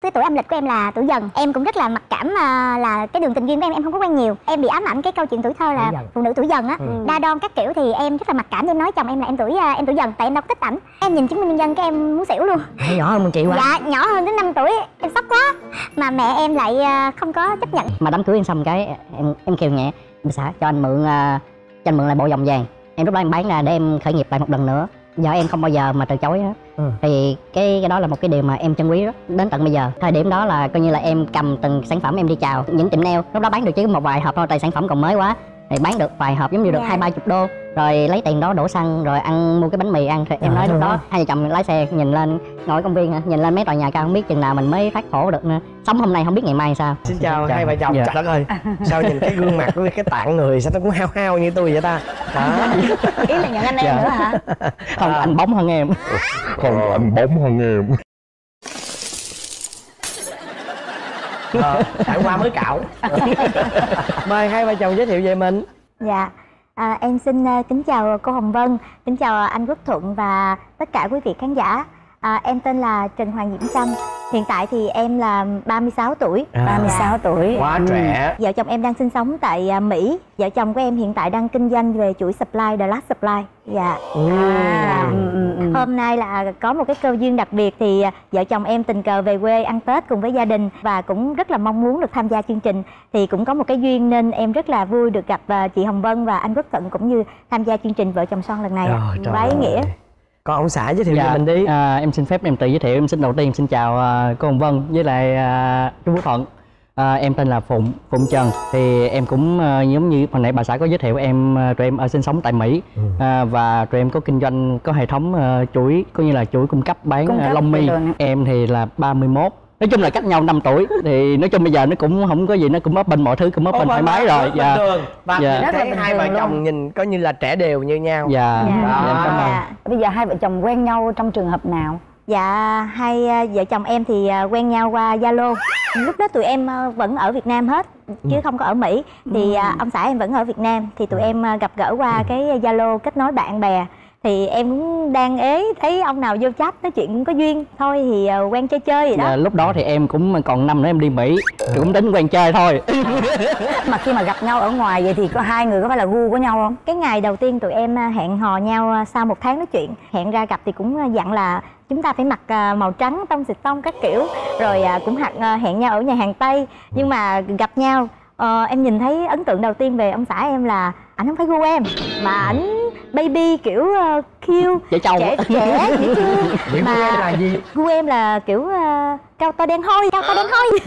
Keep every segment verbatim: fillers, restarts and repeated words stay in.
cái tuổi âm lịch của em là tuổi Dần. Em cũng rất là mặc cảm uh, là cái đường tình duyên của em em không có quen nhiều. Em bị ám ảnh cái câu chuyện tuổi thơ là phụ nữ tuổi Dần á, ừ. đa đoan các kiểu thì em rất là mặc cảm. Em nói chồng em là em tuổi uh, em tuổi Dần, tại em đâu có thích ảnh. Em nhìn chứng minh nhân dân cái em muốn xỉu luôn. Hay nhỏ hơn chị quá. Dạ nhỏ hơn đến năm tuổi, em sốc quá. Mà mẹ em lại uh, không có chấp nhận. Mà đám cưới em xong cái em em kêu nhẹ bà xã cho anh mượn uh, cho anh mượn lại bộ vòng vàng. Em lúc đó em bán ra để em khởi nghiệp lại một lần nữa. Vợ em không bao giờ mà từ chối hết. Ừ. Thì cái cái đó là một cái điều mà em trân quý rất đến tận bây giờ. Thời điểm đó là coi như là em cầm từng sản phẩm em đi chào những tiệm nail. Lúc đó bán được chỉ một vài hộp thôi, tại sản phẩm còn mới quá. Thì bán được vài hộp giống như được hai ba chục đô. Rồi lấy tiền đó đổ xăng rồi ăn mua cái bánh mì ăn. Thì em nói lúc đó hai vợ chồng lái xe nhìn lên ngồi công viên nhìn lên mấy tòa nhà cao không biết chừng nào mình mới thoát khổ được nữa. Sống hôm nay không biết ngày mai sao. Xin chào hai vợ chồng. Trời đất ơi, sao nhìn cái gương mặt với cái tạng người sao nó cũng hao hao như tôi vậy ta? Đó. Ý là nhận anh em dạ. nữa hả? Không, à. Anh bóng hơn em. Không, anh bóng hơn em. Ờ, tại qua mới cạo. Mời hai vợ chồng giới thiệu về mình. Dạ, à, em xin uh, kính chào cô Hồng Vân, kính chào anh Quốc Thuận và tất cả quý vị khán giả. À, em tên là Trần Hoàng Diễm Trâm. Hiện tại thì em là ba mươi sáu tuổi. À, ba mươi sáu tuổi. Quá trẻ. Vợ chồng em đang sinh sống tại uh, Mỹ. Vợ chồng của em hiện tại đang kinh doanh về chuỗi supply The Last Supply. Dạ. Ừ. À, ừ, ừ, ừ. Hôm nay là có một cái cơ duyên đặc biệt thì uh, vợ chồng em tình cờ về quê ăn Tết cùng với gia đình và cũng rất là mong muốn được tham gia chương trình. Thì cũng có một cái duyên nên em rất là vui được gặp uh, chị Hồng Vân và anh Quốc Thuận cũng như tham gia chương trình Vợ Chồng Son lần này. Rồi, quá ý nghĩa. Con ông xã giới thiệu dạ, về mình đi. À, em xin phép em tự giới thiệu. Em xin đầu tiên em xin chào uh, cô Hồng Vân với lại uh, chú Quốc Thuận. À, em tên là Phụng Phụng Trần. Thì em cũng uh, giống như hồi nãy bà xã có giới thiệu em, uh, tụi em ở sinh sống tại Mỹ. ừ. à, và tụi em có kinh doanh có hệ thống uh, chuỗi coi như là chuỗi cung cấp bán cung cấp uh, lông mi. Em thì là ba mươi mốt. Nói chung là cách nhau năm tuổi thì nói chung bây giờ nó cũng không có gì, nó cũng bấp bênh mọi thứ cũng bấp bênh thoải mái rồi. Dạ. Bình thường. Và dạ. thấy hai vợ chồng luôn. Nhìn coi như là trẻ đều như nhau. Dạ. Dạ. Dạ. Dạ. Cảm ơn. Dạ. Bây giờ hai vợ chồng quen nhau trong trường hợp nào? Dạ, hai vợ chồng em thì quen nhau qua Zalo. Lúc đó tụi em vẫn ở Việt Nam hết chứ ừ. không có ở Mỹ. Thì ừ. ông xã em vẫn ở Việt Nam. Thì tụi em gặp gỡ qua cái Zalo kết nối bạn bè. Thì em cũng đang ế thấy ông nào vô chat nói chuyện cũng có duyên thôi thì uh, quen chơi chơi vậy đó. Dạ, lúc đó thì em cũng còn năm nữa em đi Mỹ thì cũng tính quen chơi thôi. Mà khi mà gặp nhau ở ngoài vậy thì có hai người có phải là gu của nhau không? Cái ngày đầu tiên tụi em hẹn hò nhau sau một tháng nói chuyện, hẹn ra gặp thì cũng dặn là chúng ta phải mặc màu trắng tông xịt tông các kiểu, rồi cũng hẹn hẹn nhau ở nhà hàng Tây. Nhưng mà gặp nhau uh, em nhìn thấy ấn tượng đầu tiên về ông xã em là ảnh không phải gu em mà ảnh baby kiểu uh, cute trẻ trâu trẻ trẻ dễ thương. Mà gu em là gì? Gu em là kiểu uh, cao to đen hôi, cao to đen hôi.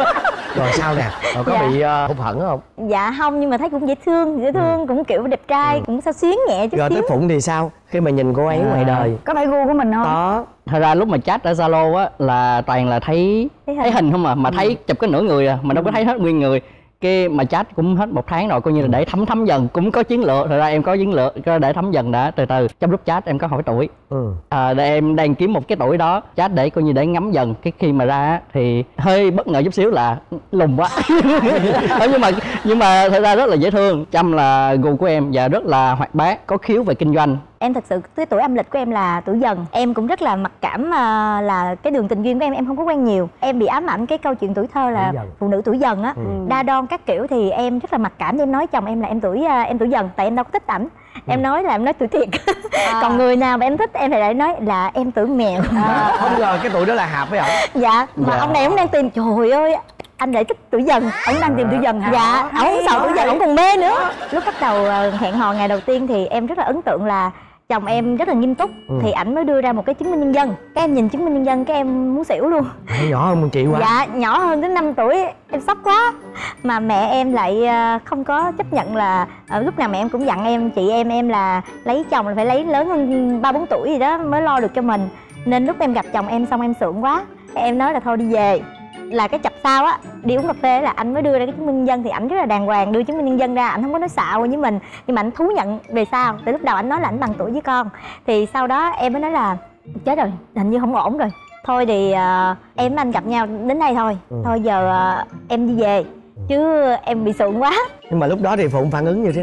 Rồi sao nè? Rồi có dạ. bị uh, hụt hẫng không? Dạ không, nhưng mà thấy cũng dễ thương, dễ thương ừ. cũng kiểu đẹp trai, ừ. cũng sao xuyến nhẹ chút rồi xíu. Rồi tới Phụng thì sao? Khi mà nhìn cô ấy à. ngoài đời có phải gu của mình không? Có. Thật ra lúc mà chat ở Zalo á là toàn là thấy thấy hình, thấy hình không à, mà ừ. thấy chụp cái nửa người à, mà đâu có thấy hết nguyên người. Cái mà chat cũng hết một tháng rồi, coi như là để thấm thấm dần, cũng có chiến lược. Thật ra em có chiến lược để thấm dần đã, từ từ. Trong lúc chat em có hỏi tuổi, ừ. à, để em đang kiếm một cái tuổi đó chat để coi như để ngắm dần. Cái khi mà ra thì hơi bất ngờ chút xíu là lùn quá. nhưng mà nhưng mà thật ra rất là dễ thương. Trâm là gu của em và rất là hoạt bát, có khiếu về kinh doanh. Em thật sự cái tuổi âm lịch của em là tuổi Dần. Em cũng rất là mặc cảm uh, là cái đường tình duyên của em em không có quen nhiều. Em bị ám ảnh cái câu chuyện tuổi thơ là phụ nữ tuổi Dần á, ừ. đa đoan các kiểu thì em rất là mặc cảm. Em nói chồng em là em tuổi uh, em tuổi Dần, tại em đâu có thích ảnh. Em nói là em nói tuổi thiệt. À. Còn người nào mà em thích em thì lại nói là em tuổi mèo. À, không ngờ cái tuổi đó là hợp với ông. Dạ, mà dạ. ông này cũng đang tìm, trời ơi anh lại thích tuổi Dần. Ông đang tìm tuổi Dần hả? Dạ, ông không sợ tuổi Dần, ông còn mê nữa. Lúc bắt đầu hẹn hò ngày đầu tiên thì em rất là ấn tượng là chồng em rất là nghiêm túc, ừ. thì ảnh mới đưa ra một cái chứng minh nhân dân. Cái em nhìn chứng minh nhân dân cái em muốn xỉu luôn. Hay nhỏ hơn chị quá. Dạ, nhỏ hơn đến năm tuổi, em sốc quá. Mà mẹ em lại không có chấp nhận là lúc nào mẹ em cũng dặn em, chị em em là lấy chồng là phải lấy lớn hơn ba bốn tuổi gì đó mới lo được cho mình. Nên lúc em gặp chồng em xong em sượng quá, em nói là thôi đi về. Là cái chập sau á, đi uống cà phê là anh mới đưa ra cái chứng minh nhân dân, thì ảnh rất là đàng hoàng đưa chứng minh nhân dân ra, ảnh không có nói xạo với mình, nhưng mà ảnh thú nhận về sau. Từ lúc đầu ảnh nói là ảnh bằng tuổi với con, thì sau đó em mới nói là chết rồi, hình như không ổn rồi, thôi thì uh, em với anh gặp nhau đến đây thôi, ừ. thôi giờ uh, em đi về, chứ em bị sượng quá. Nhưng mà lúc đó thì Phụng phản ứng như thế nào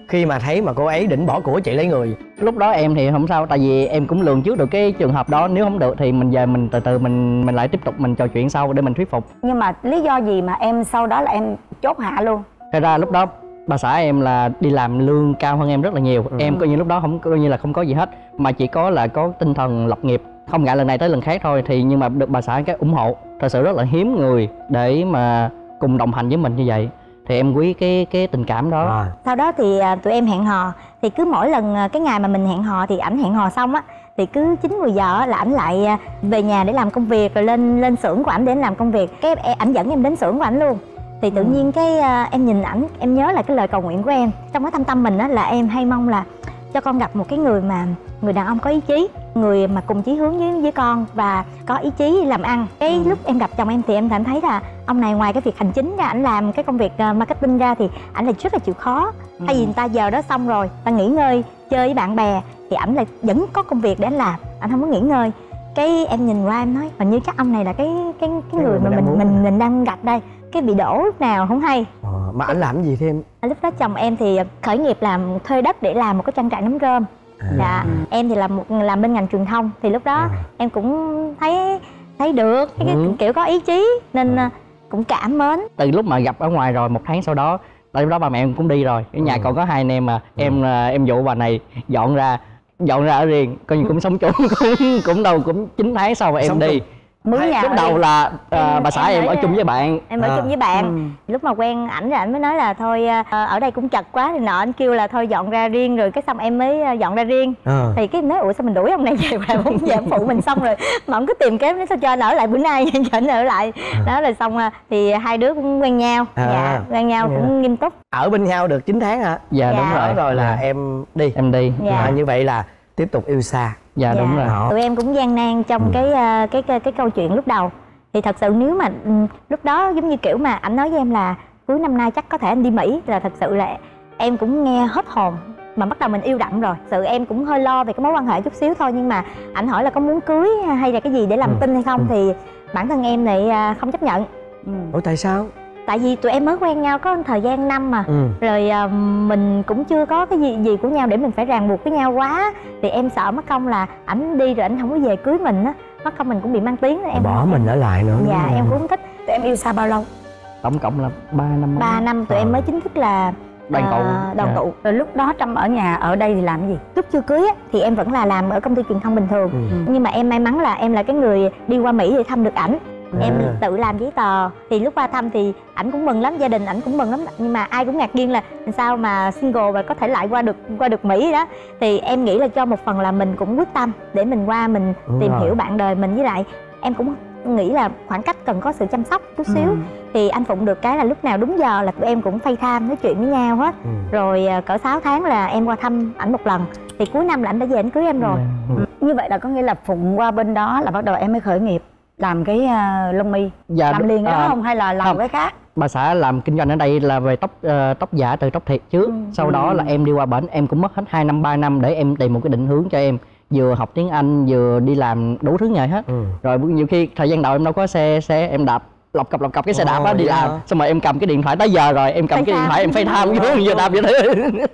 khi mà thấy mà cô ấy định bỏ của chị lấy người? Lúc đó em thì không sao, tại vì em cũng lường trước được cái trường hợp đó, nếu không được thì mình về mình từ từ mình mình lại tiếp tục mình trò chuyện sau để mình thuyết phục. Nhưng mà lý do gì mà em sau đó là em chốt hạ luôn? Thật ra lúc đó bà xã em là đi làm lương cao hơn em rất là nhiều. ừ. Em coi như lúc đó không coi như là không có gì hết, mà chỉ có là có tinh thần lập nghiệp, không ngại lần này tới lần khác thôi. Thì nhưng mà được bà xã cái ủng hộ, thật sự rất là hiếm người để mà cùng đồng hành với mình như vậy, thì em quý cái cái tình cảm đó. À. Sau đó thì à, tụi em hẹn hò, thì cứ mỗi lần à, cái ngày mà mình hẹn hò thì ảnh hẹn hò xong á thì cứ chín mười giờ á, là ảnh lại à, về nhà để làm công việc, rồi lên lên xưởng của ảnh để làm công việc. Cái e- ảnh dẫn em đến xưởng của ảnh luôn. Thì tự nhiên cái à, em nhìn ảnh, em nhớ là cái lời cầu nguyện của em trong cái thâm tâm mình á, là em hay mong là cho con gặp một cái người mà người đàn ông có ý chí, người mà cùng chí hướng với với con và có ý chí làm ăn. Cái ừ. lúc em gặp chồng em thì em cảm thấy là ông này ngoài cái việc hành chính ra, ảnh làm cái công việc uh, marketing ra thì ảnh là rất là chịu khó. ừ. Thay vì người ta giờ đó xong rồi ta nghỉ ngơi chơi với bạn bè thì ảnh lại vẫn có công việc để anh làm, ảnh không có nghỉ ngơi. Cái em nhìn qua em nói hình như chắc ông này là cái cái cái người mà mình mình mình đang gặp đây, cái bị đổ lúc nào không hay. à, mà ảnh làm gì thêm? Lúc đó chồng em thì khởi nghiệp làm thuê đất để làm một cái trang trại nấm rơm. À. Dạ, em thì làm một làm bên ngành truyền thông, thì lúc đó à. em cũng thấy thấy được cái, ừ. cái kiểu có ý chí nên à. cũng cảm mến. Từ lúc mà gặp ở ngoài rồi một tháng sau đó, tại lúc đó bà mẹ em cũng đi rồi, cái nhà ừ. còn có hai anh em mà ừ. em em dụ bà này dọn ra dọn ra ở riêng, coi như cũng sống chung cũng cũng đâu cũng chín tháng sau mà em sống đi chung. Mướn nhà lúc đầu là uh, em, bà xã em, em ở chung với bạn, em ở à. chung với bạn. ừ. Lúc mà quen ảnh rồi ảnh mới nói là thôi uh, ở đây cũng chật quá thì nọ, anh kêu là thôi dọn ra riêng, rồi cái xong em mới uh, dọn ra riêng. à. Thì cái em nói ủa sao mình đuổi ông này về mà không về phụ mình xong rồi mà ông cứ tìm kiếm nói sao cho anh ở lại bữa nay cho anh ở lại. à. Đó rồi xong uh, thì hai đứa cũng quen nhau. à. Dạ, quen nhau cũng yeah. nghiêm túc. Ở bên nhau được chín tháng hả? Dạ, dạ. đúng rồi. Rồi là dạ. em đi em đi dạ. à, như vậy là tiếp tục yêu xa. Dạ, dạ đúng rồi. Tụi em cũng gian nan trong ừ. cái, cái cái cái câu chuyện lúc đầu. Thì thật sự nếu mà lúc đó giống như kiểu mà ảnh nói với em là cuối năm nay chắc có thể anh đi Mỹ, là thật sự là em cũng nghe hết hồn, mà bắt đầu mình yêu đậm rồi. Sự em cũng hơi lo về cái mối quan hệ chút xíu thôi, nhưng mà ảnh hỏi là có muốn cưới hay là cái gì để làm ừ. tin hay không, ừ. thì bản thân em lại không chấp nhận. ừ. Ủa tại sao? Tại vì tụi em mới quen nhau có thời gian năm mà ừ. rồi uh, mình cũng chưa có cái gì gì của nhau để mình phải ràng buộc với nhau quá, thì em sợ mất công là ảnh đi rồi ảnh không có về cưới mình á, mất công mình cũng bị mang tiếng. Em bỏ mình ở lại nữa. Dạ em cũng không thích. Tụi em yêu xa bao lâu? Tổng cộng là ba năm. Ba năm tụi à. em mới chính thức là đoàn tụ. Uh, đoàn tụ. Rồi lúc đó Trâm ở nhà ở đây thì làm cái gì? Lúc chưa cưới á, thì em vẫn là làm ở công ty truyền thông bình thường. ừ. Nhưng mà em may mắn là em là cái người đi qua Mỹ để thăm được ảnh. À. Em tự làm giấy tờ, thì lúc qua thăm thì ảnh cũng mừng lắm, gia đình ảnh cũng mừng lắm, nhưng mà ai cũng ngạc nhiên là sao mà single và có thể lại qua được qua được Mỹ đó. Thì em nghĩ là cho một phần là mình cũng quyết tâm để mình qua mình Đúng tìm rồi. hiểu bạn đời mình, với lại em cũng nghĩ là khoảng cách cần có sự chăm sóc chút xíu. ừ. Thì anh Phụng được cái là lúc nào đúng giờ là tụi em cũng FaceTime nói chuyện với nhau hết. ừ. Rồi cỡ sáu tháng là em qua thăm ảnh một lần, thì cuối năm là ảnh đã về ảnh cưới em rồi. ừ. Như vậy là có nghĩa là Phụng qua bên đó là bắt đầu em mới khởi nghiệp làm cái uh, lông mi. Dạ, làm liền đó à, không hay là làm không. cái khác? Bà xã làm kinh doanh ở đây là về tóc uh, tóc giả từ tóc thiệt trước. ừ. Sau ừ. đó là em đi qua bển, em cũng mất hết hai năm ba năm để em tìm một cái định hướng cho em, vừa học tiếng Anh vừa đi làm đủ thứ nghề hết. ừ. Rồi nhiều khi thời gian đầu em đâu có xe xe em đạp lọc cọc lọc cọc cái xe đạp đó đi làm, xong rồi em cầm cái điện thoại tới giờ rồi em cầm phải cái điện thoại em phải tham vô giờ đạp vậy thế.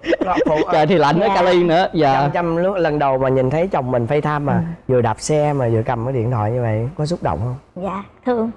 Trời thì lạnh ở Cali nữa. Dạ. Chăm chăm lúc lần đầu mà nhìn thấy chồng mình FaceTime mà ừ. vừa đạp xe mà vừa cầm cái điện thoại như vậy, có xúc động không? Dạ thương.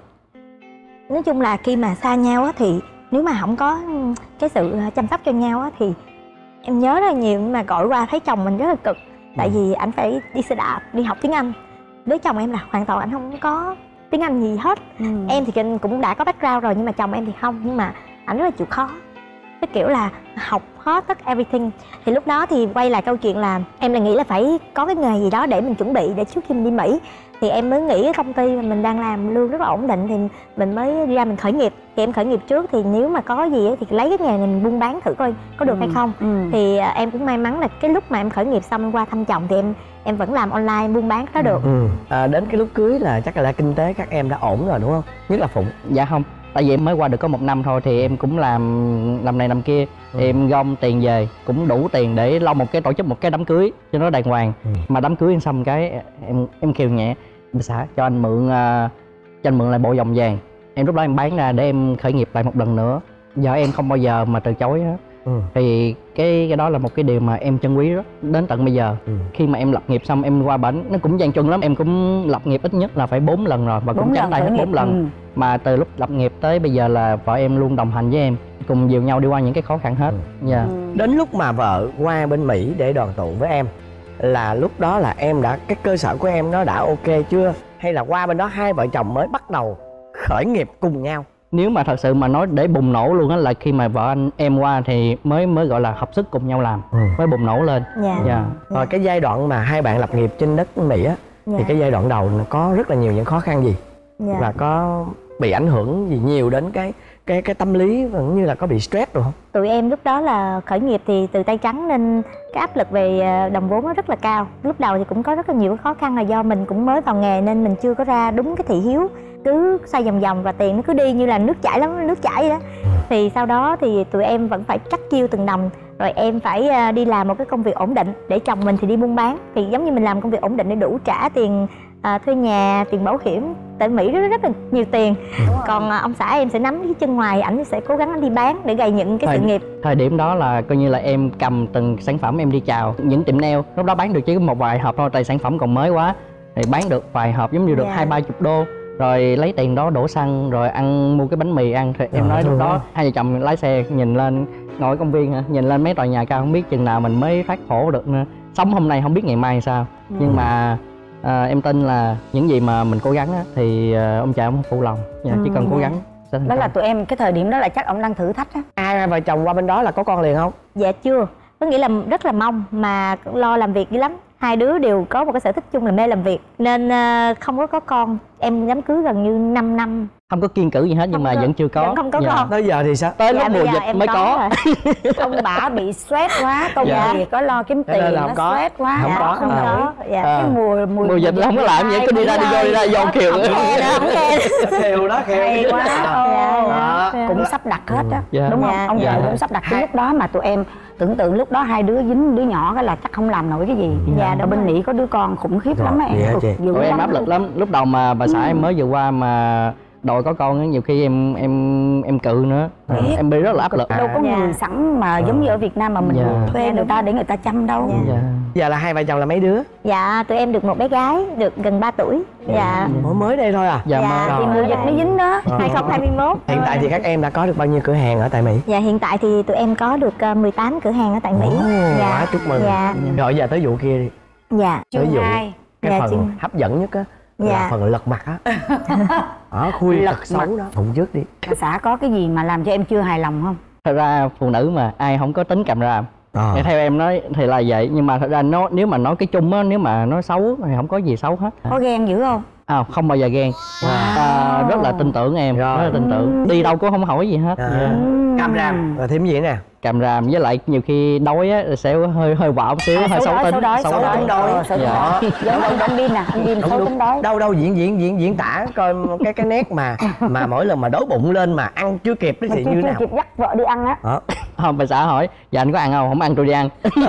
Nói chung là khi mà xa nhau á thì nếu mà không có cái sự chăm sóc cho nhau á thì em nhớ rất là nhiều, nhưng mà gọi qua thấy chồng mình rất là cực. Tại ừ. vì ảnh phải đi xe đạp, đi học tiếng Anh. Với chồng em là hoàn toàn ảnh không có tiếng Anh gì hết. ừ. Em thì cũng đã có background rồi, nhưng mà chồng em thì không. Nhưng mà ảnh rất là chịu khó, cái kiểu là học hết tất everything. Thì lúc đó thì quay lại câu chuyện là em là nghĩ là phải có cái nghề gì đó để mình chuẩn bị để trước khi mình đi Mỹ. Thì em mới nghĩ cái công ty mà mình đang làm lương rất là ổn định thì mình mới đi ra mình khởi nghiệp. Thì em khởi nghiệp trước, thì nếu mà có gì thì lấy cái nghề này mình buôn bán thử coi có được ừ. hay không. ừ. Thì em cũng may mắn là cái lúc mà em khởi nghiệp xong em qua thăm chồng thì em em vẫn làm online buôn bán đó được. ừ. À, đến cái lúc cưới là chắc là kinh tế các em đã ổn rồi đúng không? Nhất là Phụng. Dạ không, tại vì em mới qua được có một năm thôi, thì em cũng làm làm này làm kia. ừ. Em gom tiền về cũng đủ tiền để lo một cái tổ chức một cái đám cưới cho nó đàng hoàng. ừ. Mà đám cưới xong cái em em kêu nhẹ bà xã cho anh mượn uh, cho anh mượn lại bộ vòng vàng. Em lúc đó em bán ra để em khởi nghiệp lại một lần nữa. Giờ em không bao giờ mà từ chối hết. ừ. Thì cái cái đó là một cái điều mà em trân quý rất đến tận bây giờ. ừ. Khi mà em lập nghiệp xong em qua bển, nó cũng gian truân lắm, em cũng lập nghiệp ít nhất là phải bốn lần rồi và cũng trắng tay hết bốn lần. ừ. Mà từ lúc lập nghiệp tới bây giờ là vợ em luôn đồng hành với em, cùng dìu nhau đi qua những cái khó khăn hết. ừ. Yeah. ừ. Đến lúc mà vợ qua bên Mỹ để đoàn tụ với em là lúc đó là em đã, cái cơ sở của em nó đã ok chưa, hay là qua bên đó hai vợ chồng mới bắt đầu khởi nghiệp cùng nhau? Nếu mà thật sự mà nói để bùng nổ luôn á là khi mà vợ anh em qua thì mới mới gọi là hợp sức cùng nhau làm, ừ. mới bùng nổ lên. Dạ. Dạ. Rồi cái giai đoạn mà hai bạn lập nghiệp trên đất Mỹ á, dạ. thì cái giai đoạn đầu có rất là nhiều những khó khăn gì, dạ. và có bị ảnh hưởng gì nhiều đến cái cái cái tâm lý cũng như là có bị stress rồi không? Tụi em lúc đó là khởi nghiệp thì từ tay trắng nên cái áp lực về đồng vốn nó rất là cao. Lúc đầu thì cũng có rất là nhiều khó khăn là do mình cũng mới vào nghề nên mình chưa có ra đúng cái thị hiếu, cứ xoay vòng vòng và tiền nó cứ đi như là nước chảy lắm, nước chảy vậy đó. Thì sau đó thì tụi em vẫn phải cắt chiêu từng đồng, rồi em phải đi làm một cái công việc ổn định, để chồng mình thì đi buôn bán. Thì giống như mình làm công việc ổn định để đủ trả tiền à, thuê nhà, tiền bảo hiểm, tại Mỹ rất, rất là nhiều tiền. Còn à, ông xã em sẽ nắm cái chân ngoài, ảnh sẽ cố gắng anh đi bán để gầy dựng cái thời, sự nghiệp. Thời điểm đó là coi như là em cầm từng sản phẩm em đi chào những tiệm nail, lúc đó bán được chỉ một vài hộp thôi, tại sản phẩm còn mới quá thì bán được vài hộp giống như được hai ba chục đô, rồi lấy tiền đó đổ xăng rồi ăn, mua cái bánh mì ăn. Thì em nói lúc đó hai vợ chồng lái xe nhìn lên, ngồi công viên hả, nhìn lên mấy tòa nhà cao không biết chừng nào mình mới thoát khổ được nữa. Sống hôm nay không biết ngày mai sao. ừ. Nhưng mà à, em tin là những gì mà mình cố gắng á, thì à, ông trời ông không phụ lòng. dạ, chỉ cần cố gắng. Đó là tụi em cái thời điểm đó là chắc ông đang thử thách á. Hai vợ chồng qua bên đó là có con liền không? Dạ chưa, có nghĩa là rất là mong mà lo làm việc dữ lắm. Hai đứa đều có một cái sở thích chung là mê làm việc nên uh, không có có con. Em đám cưới gần như năm năm. Không có kiêng cử gì hết nhưng không mà có, vẫn chưa có. Vẫn không có dạ. con. Tới giờ thì sao? Tới dạ, lúc mùa dịch mới có. có. Ông bả bị stress quá, công dạ. việc có lo kiếm tiền, nó có. stress quá. Không dạ, có. Không à. có. Dạ. Cái mùa mùa, mùa dịch là không có làm vậy, cứ đi ra đi vô đi ra vô kiều. Khều đó, khều. Hay quá. à. à. Cũng sắp đặt hết á, dạ. đúng không? Dạ. Ông vợ dạ. cũng sắp đặt. Cái lúc đó mà tụi em tưởng tượng lúc đó hai đứa dính đứa nhỏ cái là chắc không làm nổi cái gì. Dạ, ở bên Mỹ có đứa con khủng khiếp rồi, lắm á em. Cực dữ em lắm. áp lực lắm. Lúc đầu mà bà xã em mới vừa qua mà đòi có con á, nhiều khi em em em cự nữa. à, em bị rất là áp lực. Đâu có dạ. người sẵn mà giống như ở Việt Nam mà mình dạ. thuê người ta để người ta chăm đâu. dạ. Giờ là hai vợ chồng là mấy đứa? Dạ, tụi em được một bé gái được gần ba tuổi. Dạ. Mới mới đây thôi à? dạ, Dạ, mà Thì mùa dịch mới dính đó. Ờ. hai không hai mốt. Hiện tại thì các em đã có được bao nhiêu cửa hàng ở tại Mỹ? Dạ, hiện tại thì tụi em có được uh, mười tám cửa hàng ở tại Mỹ. Ồ, dạ. quá chúc mừng. Dạ. Rồi giờ tới vụ kia đi. Dạ. Tới vụ hai. cái Dạ, phần chương- hấp dẫn nhất á là Dạ. phần lật mặt á. Ở khui Lật lật xấu đó. Phụng trước đi. Bà xã có cái gì mà làm cho em chưa hài lòng không? thật ra phụ nữ mà ai không có tính càm ràm. À. Theo em nói thì là vậy, nhưng mà thật ra nó nếu mà nói cái chung á, nếu mà nói xấu thì không có gì xấu hết. Có ghen dữ không? À, không bao giờ ghen. à, rất là tin tưởng em. Rồi. Rất là tin tưởng, đi đâu cũng không hỏi gì hết. À. Dạ. Cam ràm. Rồi thêm gì nè? Càm ràm, với lại nhiều khi đói á sẽ hơi hơi quạo một xíu, À, hơi xấu tính. xấu đói, xấu xấu đói. tính đói. Ờ, xấu tính Dạ. đói. Giống ông anh Bin nè, anh Bin xấu tính đói. Đâu đâu diễn diễn diễn diễn tả coi cái cái nét mà mà mỗi lần mà đói bụng lên mà ăn chưa kịp đó thì Chưa như chưa nào? kịp dắt vợ đi ăn á. Đó. Không, bà xã hỏi dạ anh có ăn không? Không ăn tôi đi ăn.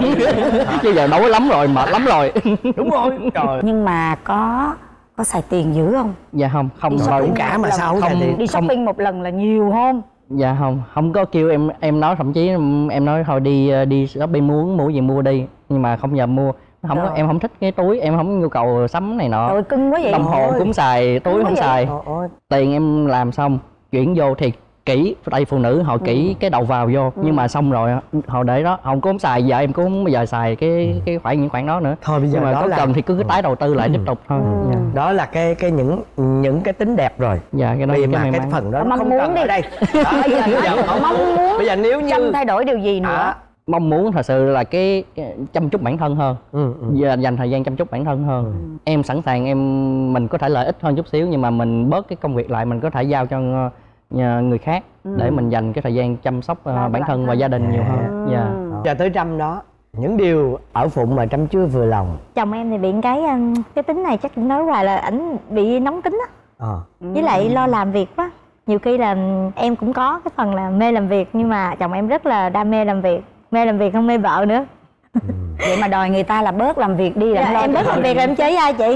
Chứ giờ đói lắm rồi, mệt lắm rồi. Đúng rồi. Trời. Nhưng mà có có xài tiền dữ không? Dạ không, không Đi thôi. Cũng cả mà sao không không- xài tiền? Đi Không. shopping một lần là nhiều không? Dạ không, không có kêu em em nói, thậm chí em nói thôi đi đi shopping muốn mua gì mua đi, nhưng mà không giờ mua. Không có, Rồi. em không thích cái túi, em không có nhu cầu sắm này nọ. Trời cưng quá vậy. Đồng hồ Ôi. cũng xài, túi Cưng không quá xài. Ôi, ôi. Tiền em làm xong chuyển vô thì kỹ, đây phụ nữ họ kỹ cái đầu vào vô, nhưng mà xong rồi họ để đó, không có không xài, giờ em cũng không bao giờ xài cái cái khoản những khoản đó nữa. Thôi bây giờ Nhưng mà đó có là cần thì cứ, cứ tái đầu tư lại tiếp tục thôi. Dạ. đó là cái cái những những cái tính đẹp rồi. Dạ, cái đó Vì là mà cái may cái mắn. phần đó nó Mong không muốn cần đi. ở đây. Đó, Bây giờ bây giờ nói không mong muốn. Bây giờ nếu Chăm như thay đổi điều gì nữa? à, Mong muốn thật sự là cái, cái chăm chút bản thân hơn. ừ, ừ. Giờ dành thời gian chăm chút bản thân hơn. Ừ. Em sẵn sàng, em mình có thể lợi ích hơn chút xíu, nhưng mà mình bớt cái công việc lại, mình có thể giao cho uh, người khác để mình dành cái thời gian chăm sóc uh, Và bản bản thân và thân. gia đình nhiều hơn. Dạ. Giờ tới Trâm đó, những điều ở Phụng mà Trâm chưa vừa lòng. Chồng em thì bị cái um, cái tính này chắc cũng nói hoài là ảnh bị nóng tính á, Ờ. với lại lo làm việc quá. Nhiều khi là um, em cũng có cái phần là mê làm việc, nhưng mà chồng em rất là đam mê làm việc, mê làm việc không mê vợ nữa. Vậy mà đòi người ta là bớt làm việc đi là dạ, em bớt làm việc rồi em chơi với ai chị?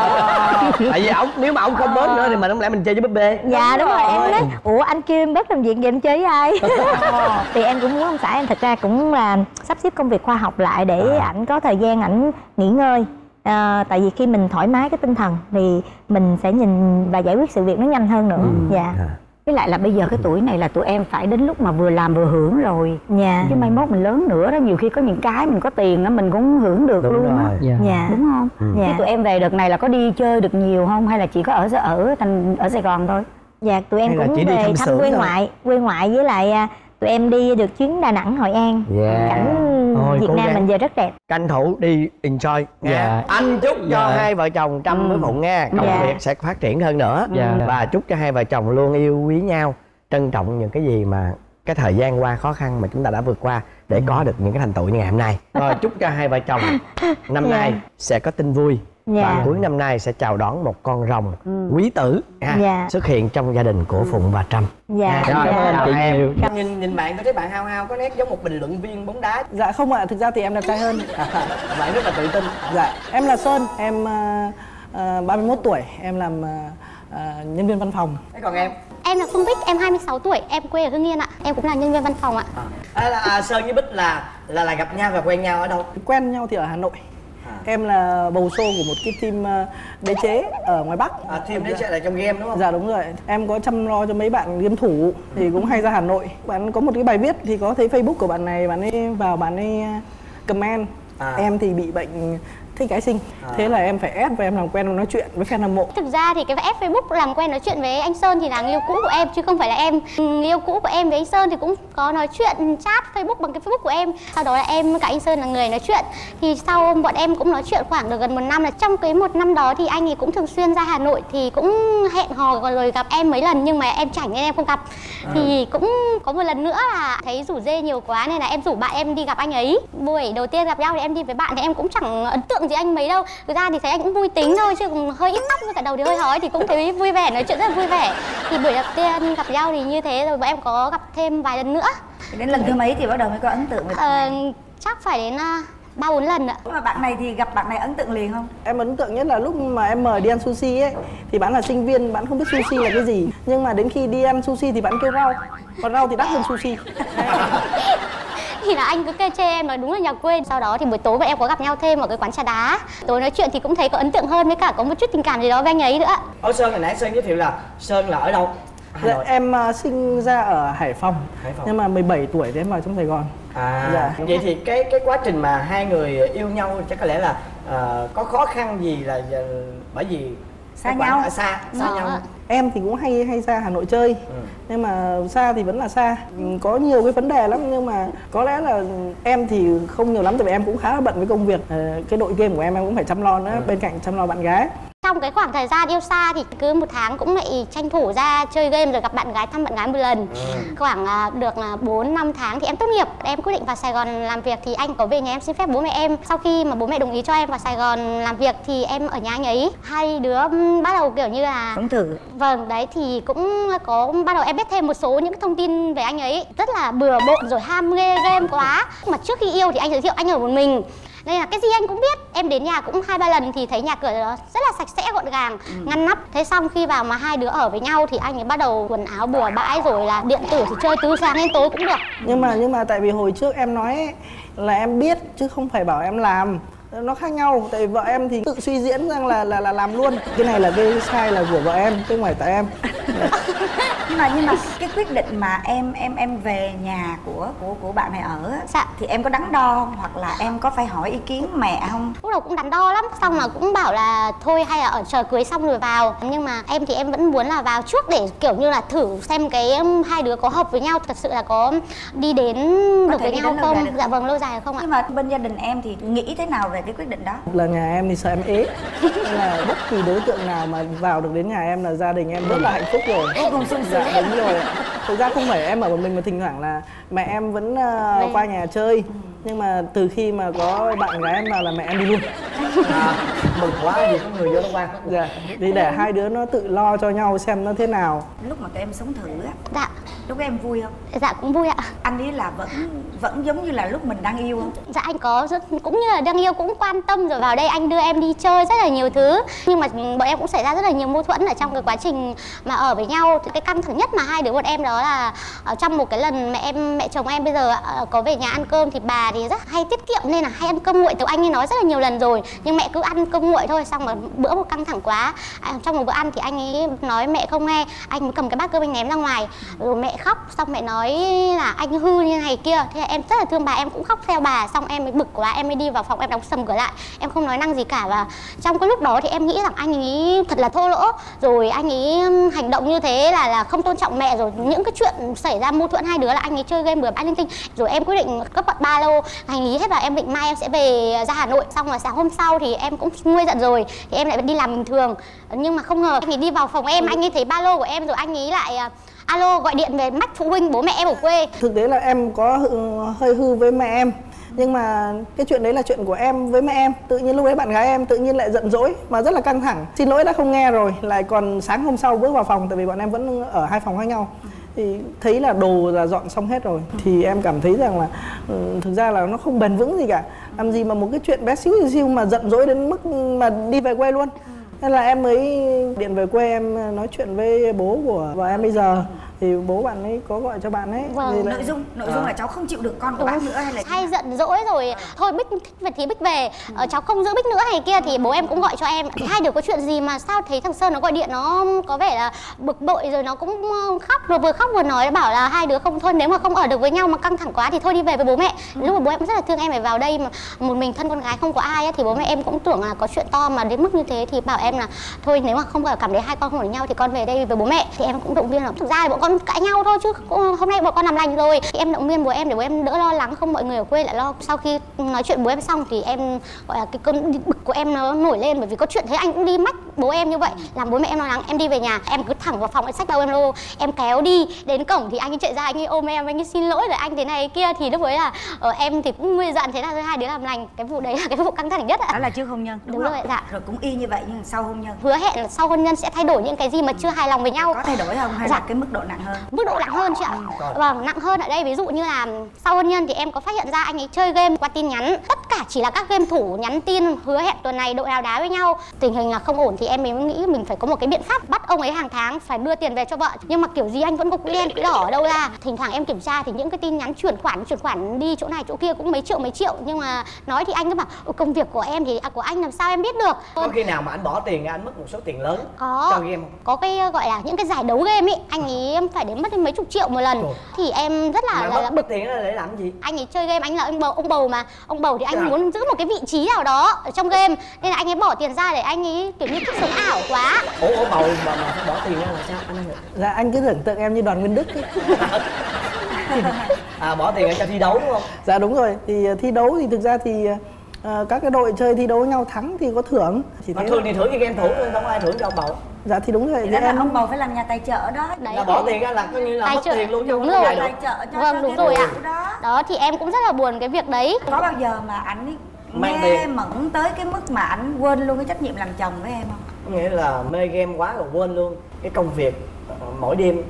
À, tại vì ổng nếu mà ổng không bớt nữa thì mình không lẽ mình chơi với búp bê. Dạ đúng, đúng rồi. Em nói ủa anh kêu em bớt làm việc vậy em chơi với ai? Thì em cũng muốn ông xã em thật ra cũng là sắp xếp công việc khoa học lại để à. ảnh có thời gian ảnh nghỉ ngơi. À, tại vì khi mình thoải mái cái tinh thần thì mình sẽ nhìn và giải quyết sự việc nó nhanh hơn nữa. Ừ. Dạ. À. Với lại là bây giờ cái tuổi này là tụi em phải đến lúc mà vừa làm vừa hưởng rồi. Dạ. Chứ mai mốt mình lớn nữa đó, nhiều khi có những cái mình có tiền đó mình cũng hưởng được. Đúng luôn á. Dạ. Dạ. Đúng không? Ừ. Dạ. Chứ tụi em về đợt này là có đi chơi được nhiều không? Hay là chỉ có ở ở thành ở Sài Gòn thôi? Dạ tụi em cũng về thăm, thăm quê ngoại, quê ngoại với lại tụi em đi được chuyến Đà Nẵng, Hội An. Yeah. Cảnh Ôi, Việt Nam gắng. Mình giờ rất đẹp. Tranh thủ đi enjoy nha. Yeah. Anh chúc cho yeah. hai vợ chồng Trâm ừ. với Phụng nha, công yeah. việc sẽ phát triển hơn nữa. Yeah. Và chúc cho hai vợ chồng luôn yêu quý nhau, trân trọng những cái gì mà cái thời gian qua khó khăn mà chúng ta đã vượt qua để ừ. có được những cái thành tựu như ngày hôm nay. Rồi chúc cho hai vợ chồng năm yeah. nay sẽ có tin vui. Yeah. Và cuối năm nay sẽ chào đón một con rồng ừ. quý tử ha, yeah. xuất hiện trong gia đình của Phụng và Trâm. Dạ. Rồi, cảm ơn chị nhiều. Nhìn nhìn bạn tôi thấy bạn hao hao có nét giống một bình luận viên bóng đá. Dạ không ạ, à, thực ra thì em đẹp trai hơn. À, bạn rất là tự tin. Dạ, em là Sơn, em uh, uh, ba mươi mốt tuổi, em làm uh, uh, nhân viên văn phòng. Thế còn em? Em là Phương Bích, em hai mươi sáu tuổi, em quê ở Hưng Yên ạ. Em cũng là nhân viên văn phòng ạ. À, à, à, Sơn với Bích là là là gặp nhau và quen nhau ở đâu? Quen nhau thì ở Hà Nội. Em là bầu show của một cái team đế chế ở ngoài Bắc. À, team đế chế là trong game đúng không? Dạ đúng rồi. Em có chăm lo cho mấy bạn game thủ thì cũng hay ra Hà Nội. Bạn có một cái bài viết thì có thấy Facebook của bạn này, bạn ấy vào bạn ấy comment. À. Em thì bị bệnh thích gái xinh. À. Thế là em phải ép và em làm quen và nói chuyện với fan hâm mộ. Thực ra thì cái ép Facebook làm quen nói chuyện với anh Sơn thì là người yêu cũ của em chứ không phải là em. Người yêu cũ của em với anh Sơn thì cũng có nói chuyện chat Facebook bằng cái Facebook của em. Sau đó là em với cả anh Sơn là người nói chuyện. Thì sau bọn em cũng nói chuyện khoảng được gần một năm, là trong cái một năm đó thì anh ấy cũng thường xuyên ra Hà Nội thì cũng hẹn hò rồi gặp em mấy lần nhưng mà em chảnh nên em không gặp. À. Thì cũng có một lần nữa là thấy rủ dê nhiều quá nên là em rủ bạn em đi gặp anh ấy. Buổi đầu tiên gặp nhau thì em đi với bạn thì em cũng chẳng ấn tượng gì anh mấy đâu. Thực ra thì thấy anh cũng vui tính thôi chứ cũng hơi ít tóc với cả đầu thì hơi hói thì cũng thấy vui vẻ, nói chuyện rất là vui vẻ. Thì buổi đầu tiên gặp nhau thì như thế rồi bọn em có gặp thêm vài lần nữa. Đến lần thứ mấy thì bắt đầu mới có ấn tượng với ờ, chắc phải đến ba bốn lần ạ. Mà bạn này thì gặp bạn này ấn tượng liền không? Em ấn tượng nhất là lúc mà em mời đi ăn sushi ấy thì bạn là sinh viên, bạn không biết sushi là cái gì. Nhưng mà đến khi đi ăn sushi thì bạn kêu rau, còn rau thì đắt hơn sushi. Thì là anh cứ kêu chê em nói đúng là nhà quê. Sau đó thì buổi tối bọn em có gặp nhau thêm ở cái quán trà đá. Tối nói chuyện thì cũng thấy có ấn tượng hơn, với cả có một chút tình cảm gì đó với anh ấy nữa. Ở Sơn hồi nãy Sơn giới thiệu là Sơn là ở đâu? Dạ, em uh, sinh ra ở Hải Phòng. Hải Phòng. Nhưng mà mười bảy tuổi thì em vào trong Sài Gòn. À, dạ. Vậy thì cái cái quá trình mà hai người yêu nhau chắc có lẽ là uh, có khó khăn gì là uh, bởi vì xa nhau ở xa xa Đó. nhau. Em thì cũng hay hay ra Hà Nội chơi. Ừ. Nhưng mà xa thì vẫn là xa. Có nhiều cái vấn đề lắm nhưng mà có lẽ là em thì không nhiều lắm tại vì em cũng khá là bận với công việc. Cái đội game của em em cũng phải chăm lo nữa, ừ. bên cạnh chăm lo bạn gái. Trong cái khoảng thời gian yêu xa thì cứ một tháng cũng lại tranh thủ ra chơi game rồi gặp bạn gái, thăm bạn gái một lần. Ừ. Khoảng được bốn năm tháng thì em tốt nghiệp, em quyết định vào Sài Gòn làm việc thì anh có về nhà em xin phép bố mẹ em. Sau khi mà bố mẹ đồng ý cho em vào Sài Gòn làm việc thì em ở nhà anh ấy. Hai đứa bắt đầu kiểu như là sống thử. Vâng, đấy thì cũng có bắt đầu em biết thêm một số những thông tin về anh ấy. Rất là bừa bộn rồi ham mê game quá. Mà trước khi yêu thì anh giới thiệu anh ở một mình. Nên là cái gì anh cũng biết. Em đến nhà cũng hai ba lần thì thấy nhà cửa đó rất là sạch sẽ gọn gàng, ừ. ngăn nắp. Thế xong khi vào mà hai đứa ở với nhau thì anh ấy bắt đầu quần áo bừa bãi rồi là điện tử thì chơi từ sáng đến tối cũng được. Nhưng mà nhưng mà tại vì hồi trước em nói ấy, là em biết chứ không phải bảo em làm. Nó khác nhau, tại vì vợ em thì tự suy diễn rằng là là là làm luôn. Cái này là cái sai là của vợ em chứ không phải tại em. nhưng mà nhưng mà cái quyết định mà em em em về nhà của của của bạn này ở dạ. thì em có đắn đo không? Hoặc là em có phải hỏi ý kiến mẹ không? Lúc đầu cũng đắn đo lắm, xong mà cũng bảo là thôi hay là ở chờ cưới xong rồi vào. Nhưng mà em thì em vẫn muốn là vào trước để kiểu như là thử xem cái hai đứa có hợp với nhau, thật sự là có đi đến có được với nhau không? Dạ vâng, lâu dài không ạ? Nhưng mà bên gia đình em thì nghĩ thế nào về cái quyết định đó? Là nhà em thì sợ em ế, nên là bất kỳ đối tượng nào mà vào được đến nhà em là gia đình em rất là hạnh phúc rồi. Vô cùng sung sướng. Dạ, đúng rồi. Thực ra không phải em ở một mình mà thỉnh thoảng là mẹ em vẫn uh, qua nhà chơi. Nhưng mà từ khi mà có bạn gái em vào là mẹ em đi luôn. À, mừng quá vì có người vô nó quan. Dạ, thì để hai đứa nó tự lo cho nhau xem nó thế nào. Lúc mà tụi em sống thử á, Dạ. lúc em vui không? Dạ cũng vui ạ. Anh ấy là vẫn vẫn giống như là lúc mình đang yêu không? Dạ anh có rất, cũng như là đang yêu cũng quan tâm, rồi vào đây anh đưa em đi chơi rất là nhiều thứ. Nhưng mà bọn em cũng xảy ra rất là nhiều mâu thuẫn ở trong cái quá trình mà ở với nhau. Thì cái căng thẳng nhất mà hai đứa bọn em đó là ở trong một cái lần mẹ em mẹ chồng em bây giờ có về nhà ăn cơm thì bà thì rất hay tiết kiệm nên là hay ăn cơm nguội. Từ anh ấy nói rất là nhiều lần rồi nhưng mẹ cứ ăn cơm nguội thôi. Xong rồi bữa một căng thẳng quá à, trong một bữa ăn thì anh ấy nói mẹ không nghe, anh mới cầm cái bát cơm anh ném ra ngoài, rồi mẹ khóc. Xong mẹ nói là anh hư như này kia. Thế là em rất là thương bà, em cũng khóc theo bà. Xong em mới bực quá, em mới đi vào phòng em đóng sầm cửa lại, em không nói năng gì cả. Và trong cái lúc đó thì em nghĩ rằng anh ấy thật là thô lỗ, rồi anh ấy hành động như thế là là không tôn trọng mẹ. Rồi những cái chuyện xảy ra mâu thuẫn hai đứa là anh ấy chơi game bừa bãi linh tinh. Rồi em quyết định cất bật ba lô hành lý hết và em định mai em sẽ về ra Hà Nội. Xong rồi sáng hôm sau thì em cũng nguôi giận rồi thì em lại đi làm bình thường. Nhưng mà không ngờ anh ấy đi vào phòng em, anh ấy thấy ba lô của em rồi anh ấy lại alo gọi điện về mách phụ huynh bố mẹ em ở quê. Thực tế là em có hư, hơi hư với mẹ em. Nhưng mà cái chuyện đấy là chuyện của em với mẹ em. Tự nhiên lúc đấy bạn gái em tự nhiên lại giận dỗi mà rất là căng thẳng. Xin lỗi đã không nghe rồi, lại còn sáng hôm sau bước vào phòng, tại vì bọn em vẫn ở hai phòng khác nhau, thì thấy là đồ là dọn xong hết rồi. Thì em cảm thấy rằng là uh, thực ra là nó không bền vững gì cả. Làm gì mà một cái chuyện bé xíu xíu mà giận dỗi đến mức mà đi về quê luôn. Nên là em mới điện về quê, em nói chuyện với bố của vợ em bây giờ. Thì bố bạn ấy có gọi cho bạn ấy. Vâng. Nội dung nội dung à. là cháu không chịu được con của bạn nữa hay là hay giận dỗi rồi thôi Bích thích về thì Bích về, ừ. cháu không giữ Bích nữa hay kia. Thì bố em cũng gọi cho em, hai đứa có chuyện gì mà sao thấy thằng Sơn nó gọi điện nó có vẻ là bực bội, rồi nó cũng khóc, rồi vừa khóc vừa nói bảo là hai đứa không thôi, nếu mà không ở được với nhau mà căng thẳng quá thì thôi đi về với bố mẹ. ừ. Lúc mà bố em rất là thương em phải vào đây mà một mình thân con gái không có ai ấy, thì bố mẹ em cũng tưởng là có chuyện to mà đến mức như thế, thì bảo em là thôi nếu mà không cảm thấy hai con không ở nhau thì con về đây với bố mẹ. Thì em cũng động viên là thực ra thì bọn con cãi nhau thôi chứ hôm nay bọn con làm lành rồi. Thì em động viên bố em để bố em đỡ lo lắng, không mọi người ở quê lại lo. Sau khi nói chuyện bố em xong thì em gọi là cái cơn bực của em nó nổi lên, bởi vì có chuyện thế anh cũng đi mách bố em như vậy, làm bố mẹ em lo lắng. Em đi về nhà, em cứ thẳng vào phòng, em xách bao em lô, em kéo đi đến cổng thì anh ấy chạy ra, anh ấy ôm em, anh ấy xin lỗi rồi anh thế này kia. Thì lúc đấy là ở em thì cũng nguôi giận, thế là hai đứa làm lành. Cái vụ đấy là cái vụ căng thẳng nhất ạ. Đó là trước hôn nhân đúng, đúng không? rồi, dạ. Rồi cũng y như vậy nhưng sau hôn nhân hứa hẹn là sau hôn nhân sẽ thay đổi những cái gì mà chưa hài lòng với nhau. Có thay đổi không hay dạ. là cái mức độ nặng hơn? Mức độ nặng hơn chị ạ. ừ. Vâng, nặng hơn ở đây ví dụ như là sau hôn nhân thì em có phát hiện ra anh ấy chơi game qua tin nhắn, tất cả chỉ là các game thủ nhắn tin hứa hẹn tuần này đội nào đá với nhau. Tình hình là không ổn thì em mới nghĩ mình phải có một cái biện pháp bắt ông ấy hàng tháng phải đưa tiền về cho vợ. Nhưng mà kiểu gì anh vẫn có quỹ đen quỹ đỏ ở đâu ra. Thỉnh thoảng em kiểm tra thì những cái tin nhắn chuyển khoản chuyển khoản đi chỗ này chỗ kia cũng mấy triệu mấy triệu, nhưng mà nói thì anh cứ bảo công việc của em thì à, của anh làm sao em biết được. Có khi nào mà anh bỏ tiền ra anh mất một số tiền lớn có cho game không? Có cái gọi là những cái giải đấu game ấy, anh ấy phải đến mất đến mấy chục triệu một lần. Trời. Thì em rất là là, là bực tiền là để làm gì? Anh ấy chơi game, anh là ông bầu ông bầu mà ông bầu thì anh Trời. muốn giữ một cái vị trí nào đó ở trong game nên là anh ấy bỏ tiền ra để anh ấy kiểu như thích sống ảo quá. Ủa, ủa bầu mà mà phải bỏ tiền ra là sao anh? Dạ anh cứ tưởng tượng em như Đoàn Nguyên Đức ấy. À bỏ tiền ra cho thi đấu đúng không? Dạ đúng rồi, thì thi đấu thì thực ra thì uh, các cái đội chơi thi đấu nhau thắng thì có thưởng. Chỉ mà thường thì thưởng cho game thủ nên không ai thưởng cho ông bầu. Dạ thì đúng rồi. Thì đó là ông bầu phải làm nhà tài trợ đó. Đấy, là bỏ tiền ra là coi như là mất tiền luôn chứ đúng rồi. Tài trợ cho vâng cho đúng rồi ạ. Đó. đó thì em cũng rất là buồn cái việc đấy. Có bao giờ mà anh mang nghe tiền mẫn tới cái mức mà anh quên luôn cái trách nhiệm làm chồng với em không? Nghĩa là mê game quá rồi quên luôn cái công việc uh, mỗi đêm.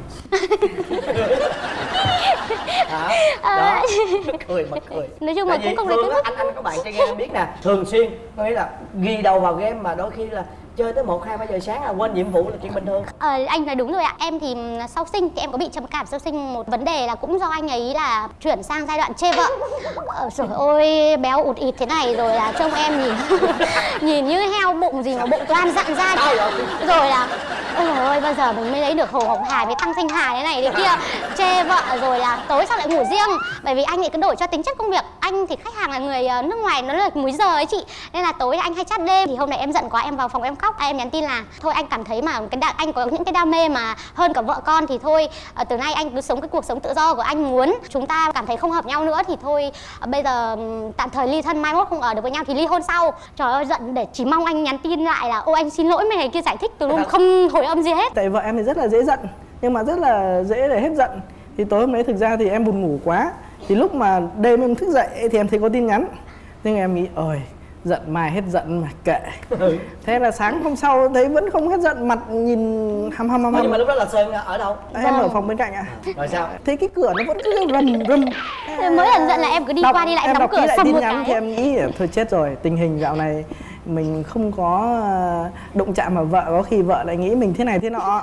Hả? Đó, cười mà cười. Nói chung là cũng không Phương đến cái anh anh có bạn chơi game biết nè, thường xuyên có nghĩa là ghi đầu vào game mà đôi khi là chơi tới một hai ba giờ sáng là quên nhiệm vụ là chuyện bình thường. Ờ, anh nói đúng rồi ạ. Em thì sau sinh thì em có bị trầm cảm sau sinh, một vấn đề là cũng do anh ấy là chuyển sang giai đoạn chê vợ. Ờ, trời ơi béo ụt ịt thế này rồi là trông em nhìn nhìn như heo bụng gì mà bụng toan dặn ra rồi là ôi trời ơi bao giờ mình mới lấy được Hồ Ngọc Hải với Tăng Thanh Hà thế này thế kia, chê vợ rồi là tối sao lại ngủ riêng, bởi vì anh ấy cứ đổi cho tính chất công việc. Anh thì khách hàng là người nước ngoài, nó là múi giờ ấy chị, nên là tối anh hay chat đêm. Thì hôm nay em giận quá em vào phòng em khóc, em nhắn tin là thôi anh cảm thấy mà cái đa, anh có những cái đam mê mà hơn cả vợ con thì thôi à, từ nay anh cứ sống cái cuộc sống tự do của anh muốn. Chúng ta cảm thấy không hợp nhau nữa thì thôi à, bây giờ tạm thời ly thân, mai mốt không ở được với nhau thì ly hôn sau. Trời ơi giận để chỉ mong anh nhắn tin lại là ô anh xin lỗi mày này kia, giải thích từ luôn không hồi âm gì hết. Tại vợ em thì rất là dễ giận nhưng mà rất là dễ để hết giận. Thì tối hôm đấy thực ra thì em buồn ngủ quá, thì lúc mà đêm em thức dậy thì em thấy có tin nhắn, nhưng em nghĩ ôi giận mai hết giận mà kệ. Thế là sáng hôm sau thấy vẫn không hết giận, mặt nhìn hăm hăm hăm. Nhưng mà lúc đó là Sơn ở đâu? Em ở phòng bên cạnh ạ. Rồi sao? Thế cái cửa nó vẫn cứ rầm rầm. Mỗi lần giận là em cứ đi đọc, qua đi lại em đóng đọc cửa lại sầm tin một nhắn cái. thì em nghĩ thôi chết rồi, tình hình dạo này mình không có đụng chạm vào vợ, có khi vợ lại nghĩ mình thế này thế nọ.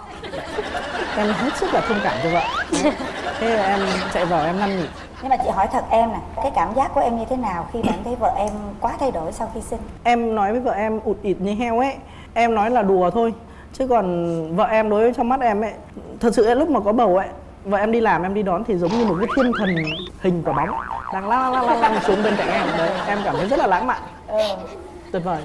Em hết sức là thông cảm cho vợ. Thế là em chạy vào em năn nỉ. Nhưng mà chị hỏi thật em nè, cái cảm giác của em như thế nào khi bạn thấy vợ em quá thay đổi sau khi sinh? Em nói với vợ em ụt ịt như heo ấy, em nói là đùa thôi. Chứ còn vợ em đối với trong mắt em ấy, thật sự lúc mà có bầu ấy, vợ em đi làm em đi đón thì giống như một cái thiên thần hình quả bóng đang lăng lăng lăng lăng xuống bên cạnh em. Đấy, em cảm thấy rất là lãng mạn. Tuyệt vời.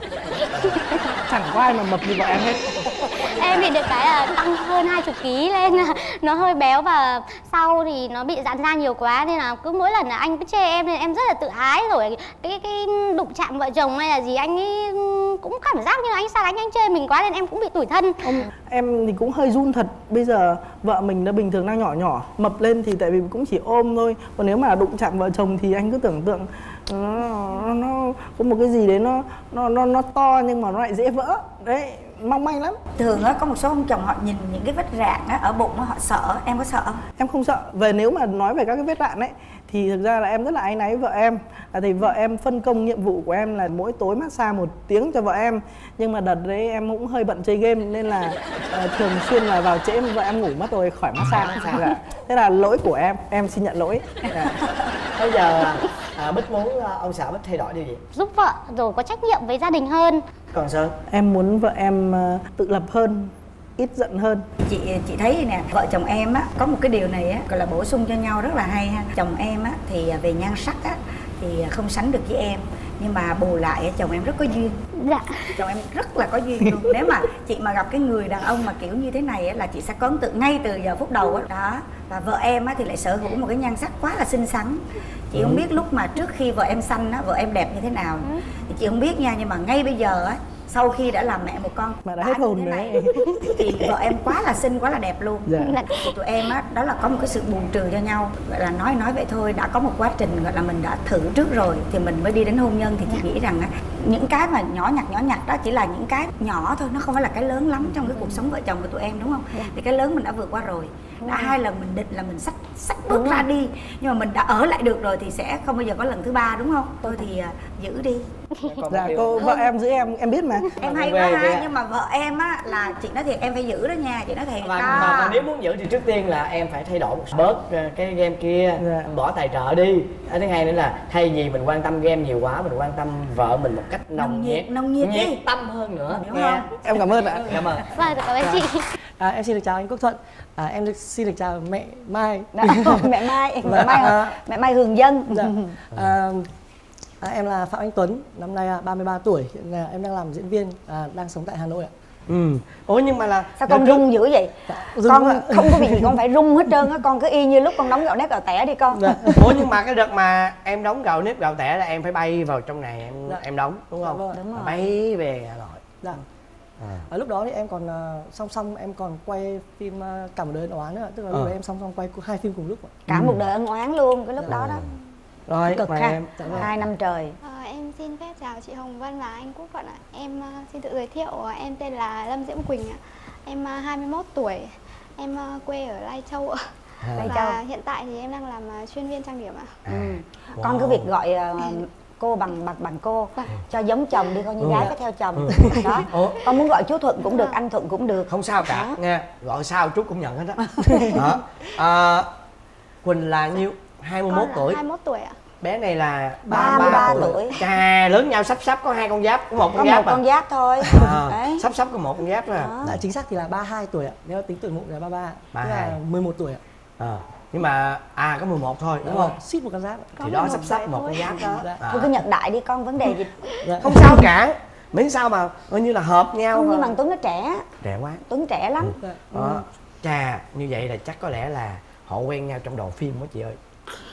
Chẳng có ai mà mập như vợ em hết. Em thì được cái là tăng hơn hai chục ký lên, nó hơi béo và sau thì nó bị giãn ra nhiều quá nên là cứ mỗi lần là anh cứ chê em nên em rất là tự ái rồi. Cái cái đụng chạm vợ chồng hay là gì anh ấy cũng cảm giác như anh xa lánh, anh chê mình quá nên em cũng bị tủi thân. Ông, em thì cũng hơi run thật. Bây giờ vợ mình đã bình thường đang nhỏ nhỏ, mập lên thì tại vì cũng chỉ ôm thôi. Còn nếu mà đụng chạm vợ chồng thì anh cứ tưởng tượng nó, nó có một cái gì đấy nó nó nó nó to nhưng mà nó lại dễ vỡ đấy, mong manh lắm. Thường á có một số ông chồng họ nhìn những cái vết rạn á ở bụng á họ sợ, em có sợ không? Em không sợ. Về nếu mà nói về các cái vết rạn ấy thì thực ra là em rất là áy náy với vợ em. Là thì vợ em phân công nhiệm vụ của em là mỗi tối massage một tiếng cho vợ em. Nhưng mà đợt đấy em cũng hơi bận chơi game nên là uh, thường xuyên là vào trễ vợ em ngủ mất rồi khỏi massage. Dạ. Thế là lỗi của em, em xin nhận lỗi. Dạ. Bây giờ à, Bích muốn ông xã Bích thay đổi điều gì? Giúp vợ rồi có trách nhiệm với gia đình hơn. Còn Sơn? Em muốn vợ em uh, tự lập hơn, ít giận hơn. Chị chị thấy nè, vợ chồng em á có một cái điều này á gọi là bổ sung cho nhau rất là hay ha. Chồng em á thì về nhan sắc á thì không sánh được với em, nhưng mà bù lại chồng em rất có duyên. Dạ. Chồng em rất là có duyên luôn. Nếu mà chị mà gặp cái người đàn ông mà kiểu như thế này á là chị sẽ có ấn tượng ngay từ giờ phút đầu á. Đó. Và vợ em á thì lại sở hữu một cái nhan sắc quá là xinh xắn. Chị không biết lúc mà trước khi vợ em sanh á, vợ em đẹp như thế nào thì chị không biết nha, nhưng mà ngay bây giờ á, sau khi đã làm mẹ một con mà đã hết hồn đấy thì vợ em quá là xinh, quá là đẹp luôn. Dạ. Thì tụi em á, đó là có một cái sự bù trừ cho nhau, gọi là nói nói vậy thôi, đã có một quá trình gọi là mình đã thử trước rồi thì mình mới đi đến hôn nhân. Thì chị nghĩ rằng á, những cái mà nhỏ nhặt nhỏ nhặt đó chỉ là những cái nhỏ thôi, nó không phải là cái lớn lắm trong cái cuộc sống vợ chồng của tụi em, đúng không? Thì cái lớn mình đã vượt qua rồi. Đã hai lần mình định là mình xách xách bước ra đi, nhưng mà mình đã ở lại được rồi thì sẽ không bao giờ có lần thứ ba, đúng không? Tôi thì uh, giữ đi. Dạ cô vợ em giữ em em biết mà. Em hay quá ha, nhưng mà vợ em á là chị nói thiệt em phải giữ đó nha, chị nói thiệt. Mà, đó. mà, mà nếu muốn giữ thì trước tiên là em phải thay đổi một bớt cái game kia, dạ. bỏ tài trợ đi. Cái thứ hai nữa là thay vì mình quan tâm game nhiều quá, mình quan tâm vợ mình một cách nồng nhiệt, nồng nhiệt, nhiệt đi. tâm hơn nữa. Đúng Nghe. không? Em cảm ơn ạ. Cảm ơn. Vâng, cảm ơn chị. À, em xin được chào anh Quốc Thuận. À, em được, xin được chào mẹ Mai. Đó, mẹ Mai, mẹ Mai, mẹ Mai Hường Dân. Dạ. À, à, em là Phạm Anh Tuấn, năm nay ba mươi ba tuổi, hiện là em đang làm diễn viên, à, đang sống tại Hà Nội ạ. Ừ. Ủa nhưng mà là Sao con rung dữ vậy? Rung Con quá. không có việc gì con phải rung hết trơn á, con cứ y như lúc con đóng gạo nếp gạo tẻ đi con. Dạ. Ủa nhưng mà cái đợt mà em đóng gạo nếp gạo tẻ là em phải bay vào trong này em Dạ. em đóng đúng không? Dạ, vâng. Đúng rồi. Bay về Hà Nội. Dạ. À. Ở lúc đó thì em còn uh, song song em còn quay phim uh, Cả một đời ân oán nữa, tức là lúc Ờ. đấy em song song quay hai phim cùng lúc ạ. Cả một đời ân oán luôn cái lúc đó đó. Rồi, Cực mời ha. em. Hai năm trời. À, em xin phép chào chị Hồng Vân và anh Quốc Thuận ạ. Em uh, xin tự giới thiệu, uh, em tên là Lâm Diễm Quỳnh ạ. Em uh, hai mươi mốt tuổi, em uh, quê ở Lai Châu ạ. À. Lai Và Châu. hiện tại thì em đang làm uh, chuyên viên trang điểm ạ. À. Ừ. Wow. Con cứ việc gọi uh, cô bằng bằng bằng cô cho giống chồng đi, coi như Ừ. gái phải theo chồng. Ừ. Đó. Ủa? Con muốn gọi chú Thuận cũng được, anh Thuận cũng được. Không sao cả Đó. nghe, gọi sao chút cũng nhận hết á. Đó. À, Quỳnh là nhiêu? hai mươi mốt Con tuổi. là hai mươi mốt tuổi ạ. Bé này là ba mươi ba tuổi. Chà, lớn nhau sắp sắp có hai con giáp, có một Có con một giáp à. con giáp thôi. À, Đấy. sắp sắp có một con giáp à. Đó. Dạ, chính xác thì là ba mươi hai tuổi ạ, nếu tính tuổi mụ là ba mươi ba, ba tức mươi hai. là mười một tuổi ạ. À. Nhưng mà à có mười một thôi đúng không? Suýt một con giáp ạ. Có Thì đó một sắp sắp tuổi một thôi. con giáp đó. Dạ. À. Thôi cứ nhận đại đi con, vấn đề gì. Dạ. Không sao cả. Miễn sao mà coi như là hợp nhau. Không, nhưng mà. mà Tuấn nó trẻ, Trẻ quá. Tuấn trẻ lắm. Dạ. Đó. Chà, như vậy là chắc có lẽ là họ quen nhau trong đoàn phim đó chị ơi.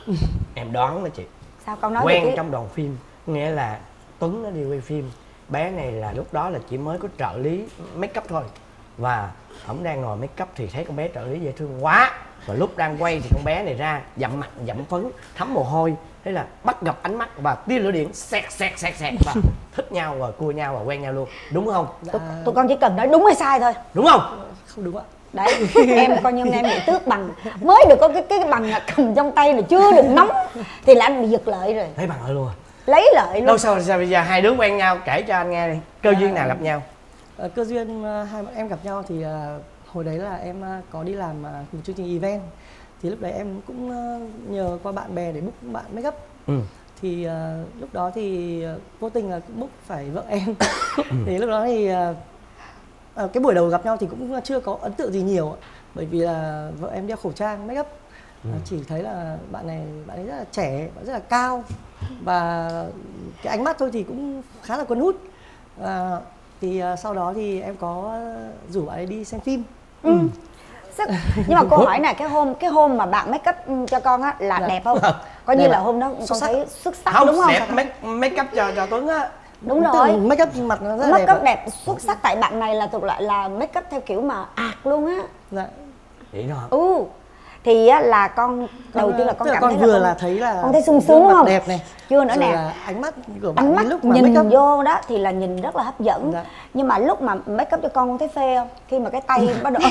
Em đoán đó chị. Sao con nói Quen về cái... trong đoàn phim, nghĩa là Tuấn nó đi quay phim, bé này là lúc đó là chỉ mới có trợ lý make up thôi, và ổng đang ngồi make up thì thấy con bé trợ lý dễ thương quá, Và lúc đang quay thì con bé này ra dặm mặt dặm phấn thấm mồ hôi, thế là bắt gặp ánh mắt và tia lửa điện xẹt xẹt xẹt xẹt và thích nhau và cua nhau và quen nhau luôn, đúng không? Tụi, tụi con chỉ cần nói đúng hay sai thôi, đúng không? Không đúng ạ. Đấy, em coi như em bị tước bằng, mới được có cái cái bằng cầm trong tay là chưa được nóng thì là anh bị giật lợi rồi. Lấy bằng lợi luôn à? Lấy lợi luôn. Đâu sao, sao bây giờ hai đứa quen nhau, kể cho anh nghe đi, cơ duyên nào gặp nhau? À, cơ duyên hai bọn em gặp nhau thì uh, hồi đấy là em uh, có đi làm uh, một chương trình event, thì lúc đấy em cũng uh, nhờ qua bạn bè để book bạn make up. Ừ. Thì uh, lúc đó thì uh, vô tình là book phải vợ em. Thì lúc đó thì uh, À, cái buổi đầu gặp nhau thì cũng chưa có ấn tượng gì nhiều, bởi vì là vợ em đeo khẩu trang make up, ừ. à, chỉ thấy là bạn này bạn ấy rất là trẻ, rất là cao và cái ánh mắt thôi thì cũng khá là cuốn hút. À, thì à, sau đó thì em có rủ bạn ấy đi xem phim. Ừ. Ừ. Nhưng mà cô hỏi này, cái hôm cái hôm mà bạn make up cho con á là dạ. đẹp không? Coi như là hôm đó con thấy xuất sắc không, đúng không? Đẹp make, make up cho cho Tuấn á. Đúng rồi, make up mặt nó rất là make đẹp, up đẹp xuất sắc, tại bạn này là thuộc lại là make up theo kiểu mà ạt luôn á. Dạ. Vậy đó. Ừ. Thì á là con đầu tiên là con cảm con thấy vừa là, là thấy là con thấy sung sướng đúng không? Đẹp này. Chưa nữa nè. Là ánh mắt của bạn ánh mắt lúc mà nhìn make up vô đó thì là nhìn rất là hấp dẫn. Dạ. Nhưng mà lúc mà make up cho con con thấy phê không? Khi mà cái tay bắt đầu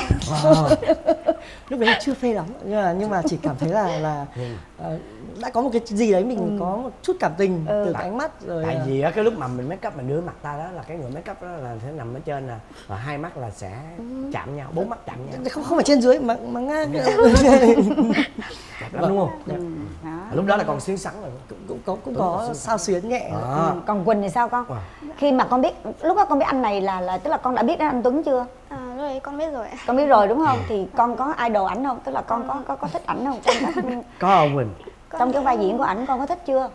lúc đấy chưa phê lắm, nhưng mà nhưng mà chỉ cảm thấy là là uh, đã có một cái gì đấy mình ừ. có một chút cảm tình ừ. từ cái ánh mắt rồi. Tại vì á cái lúc mà mình make up mình đưa mặt ta đó là cái người make up đó là sẽ nằm ở trên nè và hai mắt là sẽ ừ. chạm nhau, bốn mắt chạm nhau. Không không phải trên dưới mà mà ngang. Đẹp lắm đúng không? Đẹp. Ừ. Đó. Lúc đó là còn xuyến xắn rồi. Cũng cũng có cũng có sao xuyến nhẹ. À. Ừ. Còn Quỳnh thì sao con? Wow. Khi mà con biết lúc đó con biết anh này là là tức là con đã biết đến anh Tuấn chưa? À, rồi con biết rồi. Con biết rồi đúng không? Thì con có idol ảnh không? Tức là con có có có thích ảnh không? Con có, có không Quỳnh? Trong cái vai diễn của ảnh con có thích chưa?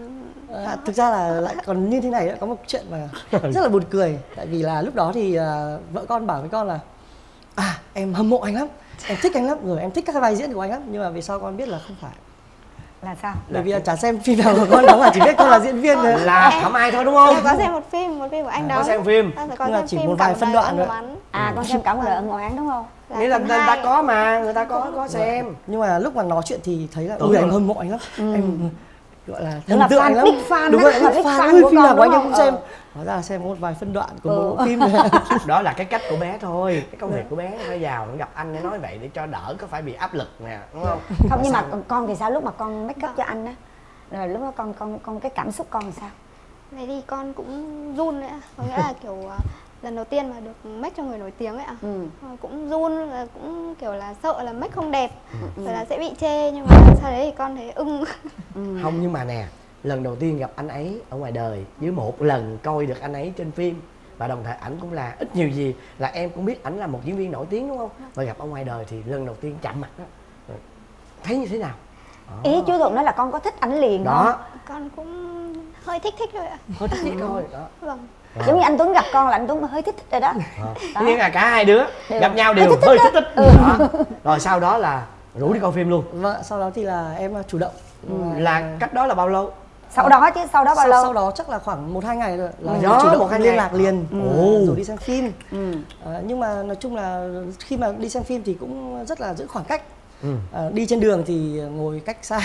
À, thực ra là lại còn như thế này, có một chuyện mà rất là buồn cười. Tại vì là lúc đó thì uh, vợ con bảo với con là à em hâm mộ anh lắm, em thích anh lắm, rồi em thích các vai diễn của anh lắm. Nhưng mà về sau con biết là không phải. Là sao? Bởi vì là chả xem phim nào của con đóng, là chỉ biết con là diễn viên thôi. Là Thảo Mai thôi đúng không? Em có xem một phim, một phim của anh đóng. Có xem phim. Nhưng mà chỉ một vài phân đoạn thôi. À con xem cả một đời ân oán đúng không? Nghĩa là người ta có mà, người ta có có xem. Nhưng mà lúc mà nói chuyện thì thấy là ui em hâm mộ anh lắm. Em gọi là thần tượng anh lắm. Big fan. Đúng rồi, big fan của phim nào của anh em cũng xem. Ờ. Hóa ra là xem một vài phân đoạn của ừ. một phim. Đó là cái cách của bé thôi, cái công việc của bé phải vào nó gặp anh để nói vậy để cho đỡ có phải bị áp lực nè, đúng không? Không, nhưng mà con thì sao, lúc mà con make up cho anh á, rồi lúc đó con con con cái cảm xúc con làm sao? Vậy thì con cũng run đấy ạ, có nghĩa là kiểu lần đầu tiên mà được make cho người nổi tiếng ấy ạ. Ừ. Cũng run, là cũng kiểu là sợ là make không đẹp, ừ. rồi là sẽ bị chê, nhưng mà sau đấy thì con thấy ưng. Ừ. Không, nhưng mà nè, lần đầu tiên gặp anh ấy ở ngoài đời với một lần coi được anh ấy trên phim, và đồng thời ảnh cũng là ít nhiều gì là em cũng biết ảnh là một diễn viên nổi tiếng đúng không? Và gặp ở ngoài đời thì lần đầu tiên chạm mặt đó, thấy như thế nào? Đó. Ý chú Thuận nói là con có thích ảnh liền đó không? Con cũng hơi thích thích thôi ạ. Hơi thích thích thôi đó. Vâng. À. Giống như anh Tuấn gặp con là anh Tuấn hơi thích thích rồi đó. À. Đó. Nhưng là cả hai đứa đều gặp nhau đều hơi thích thích. Ừ. Rồi sau đó là rủ đi coi phim luôn. Vâng, sau đó thì là em chủ động. Ừ. Là cách đó là bao lâu? Sau đó chứ, sau đó bao sau, lâu? Sau đó chắc là khoảng một hai ngày rồi là ừ. chủ động một hai liên lạc liền, ừ. rồi đi xem phim. Ừ. À, nhưng mà nói chung là khi mà đi xem phim thì cũng rất là giữ khoảng cách. Ừ. À, đi trên đường thì ngồi cách xa.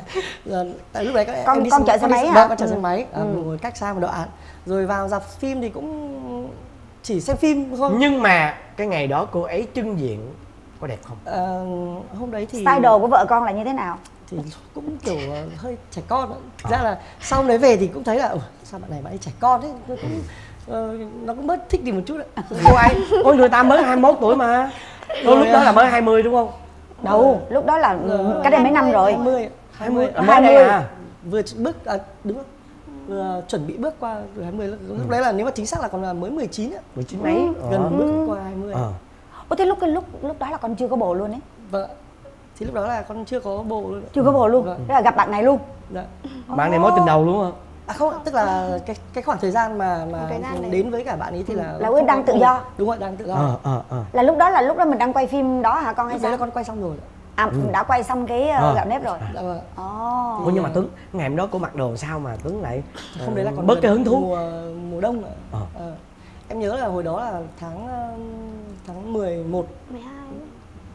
Tại lúc đấy các con em đi con xe, chở xe máy hả? Vâng, con chở xe máy, à, ừ. ngồi cách xa một đoạn. Rồi vào rạp phim thì cũng chỉ xem phim thôi. Nhưng mà cái ngày đó cô ấy trưng diện có đẹp không? À, hôm đấy thì style đồ của vợ con là như thế nào? Thì cũng kiểu hơi trẻ con. Thực ra là sau đấy về thì cũng thấy là sao bạn này bạn ấy trẻ con ấy, nó cũng uh, nó cũng bớt thích đi một chút đấy. Cô ấy, ôi người ta mới hai mươi mốt tuổi mà. Tôi lúc đó là mới hai mươi đúng không? Đâu, lúc đó là cách đây mấy năm rồi. hai mươi hai mươi hai mươi à? Vừa bước à, đúng không? Vừa chuẩn bị bước qua từ hai mươi, lúc ừ. đấy là nếu mà chính xác là còn là mới mười chín á. mười chín mấy. Ừ. Gần ừ. bước qua hai mươi. Ờ. Ủa thế lúc cái lúc lúc đó là con chưa có bồ luôn ấy. Vâng. Thì lúc đó là con chưa có bồ luôn. Chưa có bồ luôn. Vâng. Thế là gặp bạn này luôn. Dạ. Bạn này mối tình đầu luôn hả? À không, tức là cái cái khoảng thời gian mà mà gian đến với cả bạn ấy thì là là Quyết đang tự do. Đúng rồi, đang tự do. Ờ ờ ờ. Là lúc đó là lúc đó mình đang quay phim đó hả con hay sao? Là con quay xong rồi. À, ừ. đã quay xong cái uh, gạo nếp rồi. Dạ vâng. Ồ. Ủa nhưng mà Tuấn, ngày hôm đó cô mặc đồ sao mà Tuấn lại không đấy là còn bớt cái hứng thú mùa mùa đông ạ. Ờ. Ờ. Em nhớ là hồi đó là tháng tháng mười một mười hai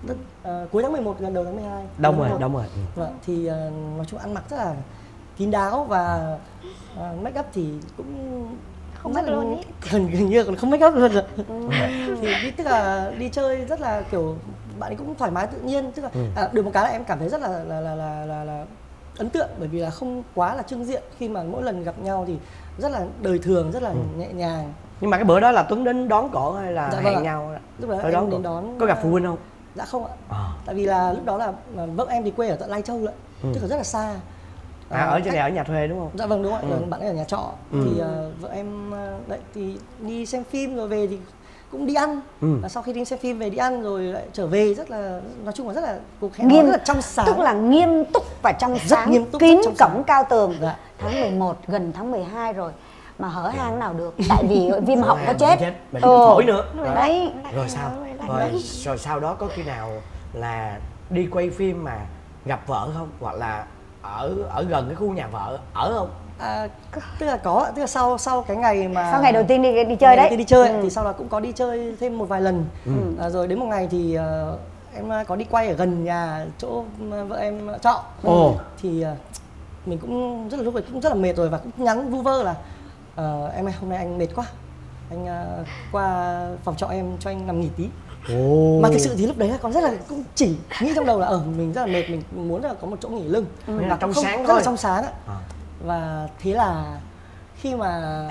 rất, uh, cuối tháng mười một gần đầu tháng mười hai. Đông rồi, đông rồi. Vâng, thì uh, nói chung ăn mặc rất là kín đáo và uh, make up thì cũng không make luôn ý. Gần gần như còn không make up luôn rồi. Thì đi, tức là đi chơi rất là kiểu bạn ấy cũng thoải mái tự nhiên, tức là ừ. à, được một cái là em cảm thấy rất là là là là, là, là ấn tượng, bởi vì là không quá là trưng diện, khi mà mỗi lần gặp nhau thì rất là đời thường, rất là ừ. nhẹ nhàng. Nhưng mà cái bữa đó là Tuấn đến đón cổ hay là dạ, hẹn vâng nhau? Lúc đó em đón đến đón. Có gặp phụ huynh không? Dạ không ạ. À. Tại vì là lúc đó là vợ em thì quê ở tận Lai Châu lận, ừ. tức là rất là xa. À, à ở trên này ở nhà thuê đúng không? Dạ vâng đúng ạ, ừ. bạn ấy ở nhà trọ. Ừ. Thì uh, vợ em uh, đấy thì đi xem phim rồi về thì cũng đi ăn. Ừ. Và sau khi đi xem phim về đi ăn rồi lại trở về, rất là nói chung là rất là cuộc hẹn nghiêm, rất là trong sáng. Tức là nghiêm túc và trong rất sáng, nghiêm túc, kín trong cổng sáng. cao tường. Dạ. Tháng mười một gần tháng mười hai rồi mà hở hang nào được, tại vì viêm họng có chết. chết. Mình ừ. thổi nữa. Rồi đấy. Rồi sao? Rồi, rồi sau đó có khi nào là đi quay phim mà gặp vợ không? Hoặc là ở ở gần cái khu nhà vợ ở không? À, tức là có, tức là sau sau cái ngày mà sau ngày đầu tiên đi đi chơi đấy, đi chơi ừ. thì sau đó cũng có đi chơi thêm một vài lần. Ừ. À, rồi đến một ngày thì uh, em có đi quay ở gần nhà chỗ vợ em trọ. Ồ. Thì uh, mình cũng rất là lúc đấy cũng rất là mệt rồi và cũng nhắn vu vơ là uh, em ơi hôm nay anh mệt quá, anh uh, qua phòng trọ em cho anh nằm nghỉ tí. Oh. Mà thực sự thì lúc đấy là con rất là cũng chỉ nghĩ trong đầu là ở uh, mình rất là mệt, mình muốn là có một chỗ nghỉ lưng. Ừ. Là trong không, sáng rất thôi. là trong sáng ạ. À. Và thế là khi mà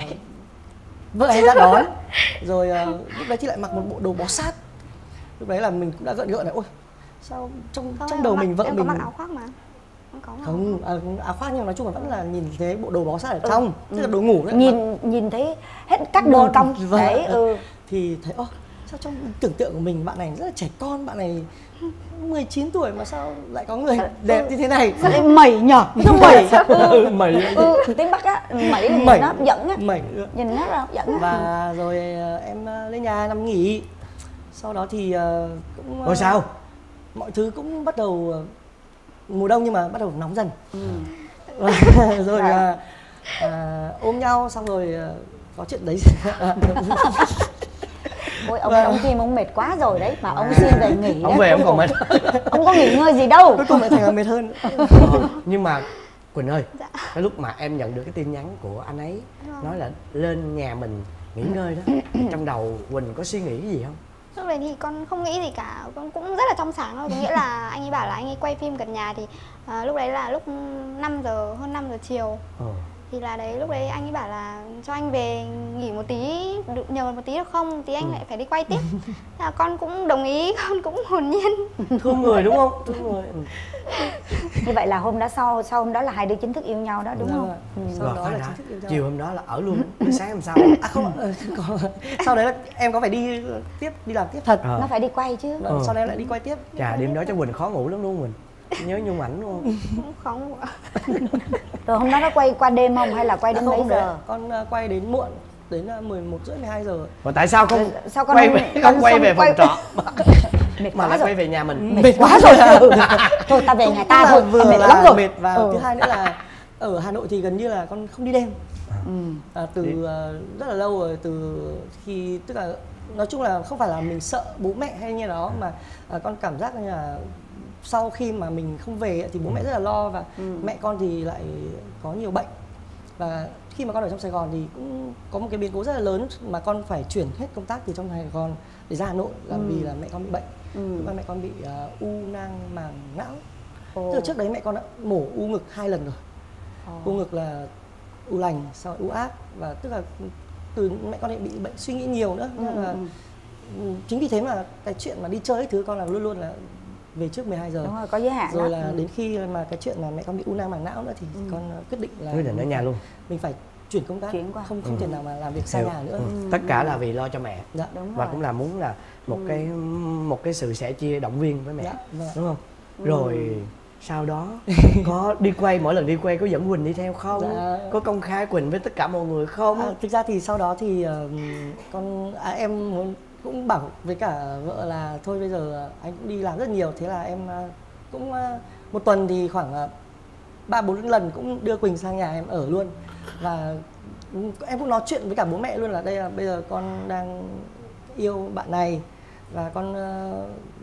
vợ em ra đón rồi uh, lúc đấy thì lại mặc một bộ đồ bó sát. Lúc đấy là mình cũng đã gợn gợn này, ôi sao trong không, trong đầu mình vợ em mình có mặc áo khoác mà không có không à, áo khoác nhưng mà nói chung là vẫn là nhìn thấy bộ đồ bó sát ở trong, ừ. tức là đồ ngủ đấy, nhìn mà... nhìn thấy hết các đường cong đấy. Ừ. Thì thấy ô sao trong tưởng tượng của mình bạn này rất là trẻ con, bạn này mười chín tuổi mà sao lại có người đẹp như thế này, sao lại mẩy nhở, nó mẩy. Ừ, mẩy. Ừ, tiếng Bắc á, mẩy là nhìn nó hấp dẫn á, mẩy nhìn nó hấp dẫn á. Và rồi em lên nhà nằm nghỉ, sau đó thì cũng rồi sao mọi thứ cũng bắt đầu mùa đông nhưng mà bắt đầu nóng dần. Ừ. Rồi à, à, ôm nhau xong rồi có chuyện đấy. Ôi ông ông Kim ông mệt quá rồi đấy mà ông xin về nghỉ. Ông về ông còn mệt. Ông có nghỉ ngơi gì đâu. Cuối cùng lại thành là mệt hơn. Ừ, nhưng mà Quỳnh ơi, dạ. Cái lúc mà em nhận được cái tin nhắn của anh ấy nói là lên nhà mình nghỉ ngơi đó, trong đầu Quỳnh có suy nghĩ gì không? Lúc đấy thì con không nghĩ gì cả, con cũng rất là trong sáng thôi. Có nghĩa là anh ấy bảo là anh ấy quay phim gần nhà thì uh, lúc đấy là lúc năm giờ, hơn năm giờ chiều. Ừ. Thì là đấy lúc đấy anh ấy bảo là cho anh về nghỉ một tí, nhờ một tí được không? Tí anh ừ. lại phải đi quay tiếp. Thế là con cũng đồng ý, con cũng hồn nhiên. Thương người đúng không? Thương người. Như vậy là hôm đó sau sau hôm đó là hai đứa chính thức yêu nhau đó đúng dạ, không? Ừ. Sau rồi, đó là chính thức yêu nhau. Chiều hôm đó là ở luôn, sáng hôm sau. À không, còn, sau đấy là em có phải đi tiếp, đi làm tiếp thật. À. Nó phải đi quay chứ. Ừ. Sau đấy lại đi quay tiếp. Chà, đêm đó cho Quỳnh khó ngủ lắm luôn Quỳnh. Nhớ nhung ảnh đúng không? Cũng khó ngủ. Rồi hôm đó nó quay qua đêm không hay là quay đến à, mấy giờ? Con quay đến muộn, đến mười một rưỡi mười hai giờ. Và tại sao không sao con quay về, không quay về phòng trọ mệt mà lại rồi. Quay về nhà mình? Mệt, mệt quá rồi. Thôi ta về nhà ta thôi, vừa mệt là lắm rồi. Mệt và ừ. thứ hai nữa là ở Hà Nội thì gần như là con không đi đêm. Ừ. À, từ uh, rất là lâu rồi, từ khi tức là nói chung là không phải là mình sợ bố mẹ hay như đó mà uh, con cảm giác như là sau khi mà mình không về thì bố mẹ rất là lo và ừ. mẹ con thì lại có nhiều bệnh. Và khi mà con ở trong Sài Gòn thì cũng có một cái biến cố rất là lớn mà con phải chuyển hết công tác từ trong Sài Gòn để ra Hà Nội là ừ. vì là mẹ con bị bệnh. Ừ. Và mẹ con bị uh, u nang màng não. Tức là trước đấy mẹ con đã mổ u ngực hai lần rồi. Oh. U ngực là u lành, sau u ác và tức là từ mẹ con bị bệnh suy nghĩ nhiều nữa. Ừ. Nên là ừ. chính vì thế mà cái chuyện mà đi chơi ấy, thứ con là luôn luôn là về trước mười hai giờ. Đúng rồi, có giới hạn rồi đó. là ừ. đến khi mà cái chuyện mà mẹ con bị u nang màng não nữa thì ừ. con quyết định là quyết định ở nhà luôn. Mình phải chuyển công tác, chuyển qua. không không ừ. thể nào mà làm việc xa Hiểu. nhà nữa. Ừ. Tất cả là vì lo cho mẹ. Dạ. Đúng và rồi. cũng là muốn là một ừ. cái một cái sự sẻ chia động viên với mẹ. Dạ. Dạ. Đúng không? Ừ. Rồi sau đó có đi quay, mỗi lần đi quay có dẫn Quỳnh đi theo không? Dạ. Có công khai Quỳnh với tất cả mọi người không? À, thực ra thì sau đó thì uh, con à, em muốn cũng bảo với cả vợ là thôi bây giờ anh cũng đi làm rất nhiều, thế là em uh, cũng uh, một tuần thì khoảng ba uh, bốn lần cũng đưa Quỳnh sang nhà em ở luôn. Và em cũng nói chuyện với cả bố mẹ luôn là đây là bây giờ con đang yêu bạn này và con uh,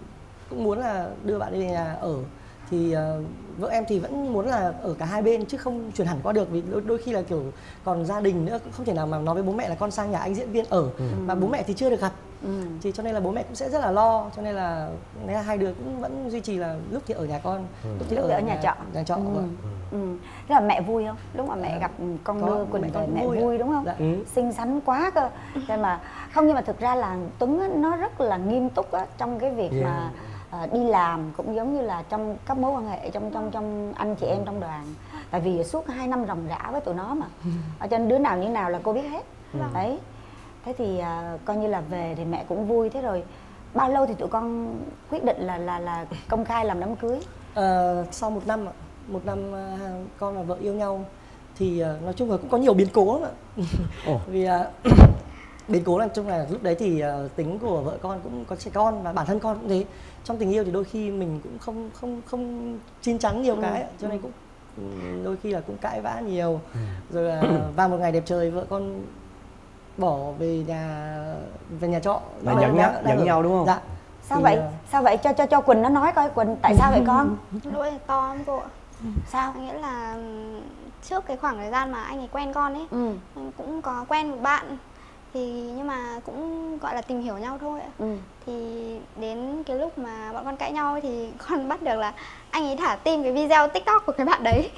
cũng muốn là đưa bạn đi về nhà ở. Thì uh, vợ em thì vẫn muốn là ở cả hai bên chứ không chuyển hẳn qua được, vì đôi, đôi khi là kiểu còn gia đình nữa, cũng không thể nào mà nói với bố mẹ là con sang nhà anh diễn viên ở ừ. mà bố mẹ thì chưa được gặp. Ừ. Thì cho nên là bố mẹ cũng sẽ rất là lo, cho nên là hai đứa cũng vẫn duy trì là lúc thì ở nhà con, ừ. lúc thì lúc ở, ở nhà, nhà trọ. Nhà trọ. Ừ. Ừ. Thế là mẹ vui không? Lúc mà mẹ à, gặp con đưa Quỳnh về mẹ vui, vui đúng không? Dạ. Ừ. Xinh xắn quá cơ. Nên mà không, nhưng mà thực ra là Tuấn á, nó rất là nghiêm túc á, trong cái việc yeah. mà À, đi làm cũng giống như là trong các mối quan hệ trong trong trong anh chị em trong đoàn, tại vì suốt hai năm ròng rã với tụi nó mà, ở trên đứa nào như nào là cô biết hết. Ừ. Đấy, thế thì à, coi như là về thì mẹ cũng vui. Thế rồi bao lâu thì tụi con quyết định là là là công khai làm đám cưới? À, sau một năm ạ, một năm uh, con và vợ yêu nhau thì uh, nói chung là cũng có nhiều biến cố lắm ạ. Oh. Vì uh, biến cố là chung là lúc đấy thì uh, tính của vợ con cũng có trẻ con và bản thân con cũng thế. Trong tình yêu thì đôi khi mình cũng không không không chín chắn nhiều ừ. cái, cho nên cũng đôi khi là cũng cãi vã nhiều. Ừ. Rồi là vào một ngày đẹp trời vợ con bỏ về nhà về nhà trọ. Mà giận nhau, giận nhau đúng không? Dạ. Sao thì, vậy? Sao vậy? Cho cho cho Quỳnh nó nói coi, Quỳnh tại sao vậy con? Lỗi là to lắm cô ạ. Sao? Nghĩa là trước cái khoảng thời gian mà anh ấy quen con ấy, ừ. cũng có quen một bạn. Thì nhưng mà cũng gọi là tìm hiểu nhau thôi ạ. Ừ. Thì đến cái lúc mà bọn con cãi nhau ấy, thì con bắt được là anh ấy thả tim cái video TikTok của cái bạn đấy.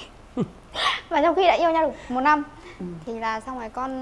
Và trong khi đã yêu nhau được một năm. Ừ. Thì là xong rồi con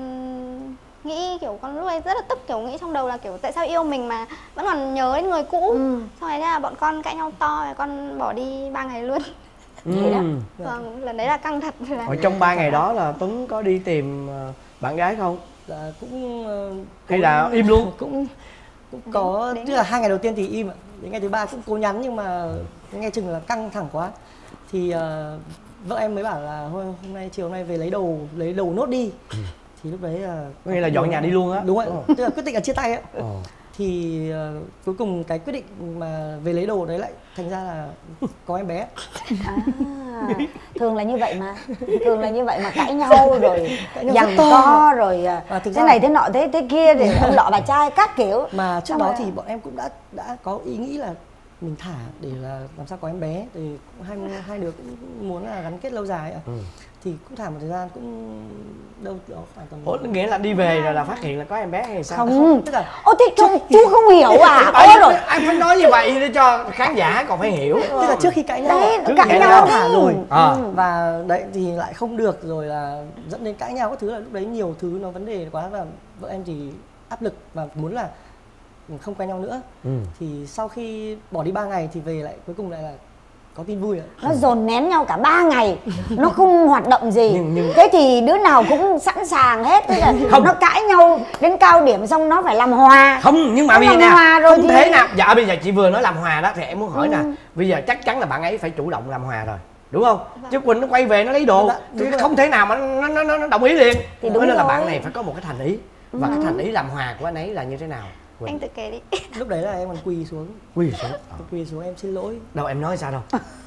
nghĩ kiểu con lúc ấy rất là tức, kiểu nghĩ trong đầu là kiểu tại sao yêu mình mà vẫn còn nhớ đến người cũ. Ừ. Xong rồi là bọn con cãi nhau to rồi con bỏ đi ba ngày luôn. Ừ. Vậy đó. Vâng, lần đấy là căng thật. Là... Ở trong ba ngày đó là Tuấn có đi tìm bạn gái không? Là cũng hay là im luôn? Cũng cũng có, tức là hai ngày đầu tiên thì im ạ, đến ngày thứ ba cũng cố nhắn nhưng mà nghe chừng là căng thẳng quá thì uh, vợ em mới bảo là hôm, hôm nay chiều hôm nay về lấy đồ lấy đồ nốt đi. Ừ. Thì lúc đấy là có nghĩa là dọn nhà đi luôn á? Đúng ạ, oh. Tức là quyết định là chia tay á. Oh. Thì uh, cuối cùng cái quyết định mà về lấy đồ đấy lại thành ra là có em bé. À, thường là như vậy mà, thường là như vậy mà cãi nhau rồi giằng co rồi à, thế này thế nọ thế thế kia thì ông lọ bà trai các kiểu. Mà trước đó thì bọn em cũng đã đã có ý nghĩ là mình thả để là làm sao có em bé, thì hai hai đứa cũng muốn là gắn kết lâu dài ạ. Ừ. Thì cũng thả một thời gian cũng đâu đó khoảng tầm. Ủa, nghĩa là đi về rồi là phát hiện là có em bé hay sao? Không, không tức là ô thế chú, chú không hiểu à? Ôi rồi anh phải nói như vậy để cho khán giả còn phải hiểu. Tức là trước khi cãi nhau, đấy, trước cãi nhau thả rồi à. Và đấy thì lại không được rồi là dẫn đến cãi nhau các thứ, là lúc đấy nhiều thứ nó vấn đề quá và vợ em thì áp lực và muốn là không quen nhau nữa. Ừ. Thì sau khi bỏ đi ba ngày thì về lại cuối cùng lại là có tin vui ạ. Nó dồn nén nhau cả ba ngày, nó không hoạt động gì. Nhưng, nhưng... Thế thì đứa nào cũng sẵn sàng hết. Tức là không. Nó cãi nhau đến cao điểm xong nó phải làm hòa. Không, nhưng mà bây giờ nè, không thì... thế nào. Dạ bây giờ chị vừa nói làm hòa đó thì em muốn hỏi ừ. nè, bây giờ chắc chắn là bạn ấy phải chủ động làm hòa rồi, đúng không? Vâng. Chứ Quỳnh nó quay về nó lấy đồ thì không thể nào mà nó nó nó đồng ý liền. Thì đúng nên là bạn này phải có một cái thành ý. Và ừ. cái thành ý làm hòa của anh ấy là như thế nào? Quỳnh. Anh tự kể đi. Lúc đấy là em còn quỳ xuống. Quỳ xuống. À. Quỳ xuống em xin lỗi. Đâu em nói sao đâu.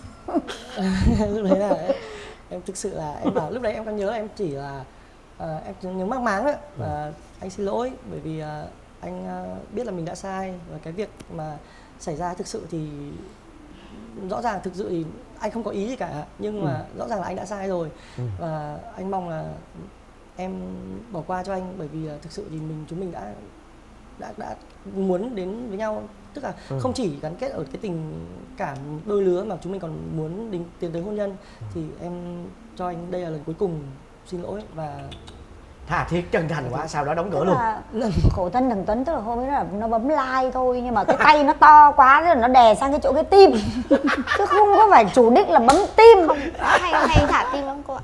Lúc đấy là em, em thực sự là em bảo lúc đấy em còn nhớ là em chỉ là uh, em nhớ mắc máng đấy. Uh, anh xin lỗi bởi vì uh, anh uh, biết là mình đã sai và cái việc mà xảy ra thực sự thì rõ ràng thực sự thì anh không có ý gì cả, nhưng mà ừ. rõ ràng là anh đã sai rồi. Ừ. Và anh mong là em bỏ qua cho anh bởi vì uh, thực sự thì mình chúng mình đã đã đã muốn đến với nhau, tức là ừ. không chỉ gắn kết ở cái tình cảm đôi lứa mà chúng mình còn muốn đến tiến tới hôn nhân. Ừ. Thì em cho anh đây là lần cuối cùng xin lỗi và tha thiết chân thành quá, sau đó đóng cửa luôn. Khổ thân thằng Tuấn, tức là hôm ấy là nó bấm like thôi nhưng mà cái tay nó to quá rồi nó đè sang cái chỗ cái tim chứ không có phải chủ đích là bấm tim. Hay hay thả tim lắm cô ạ.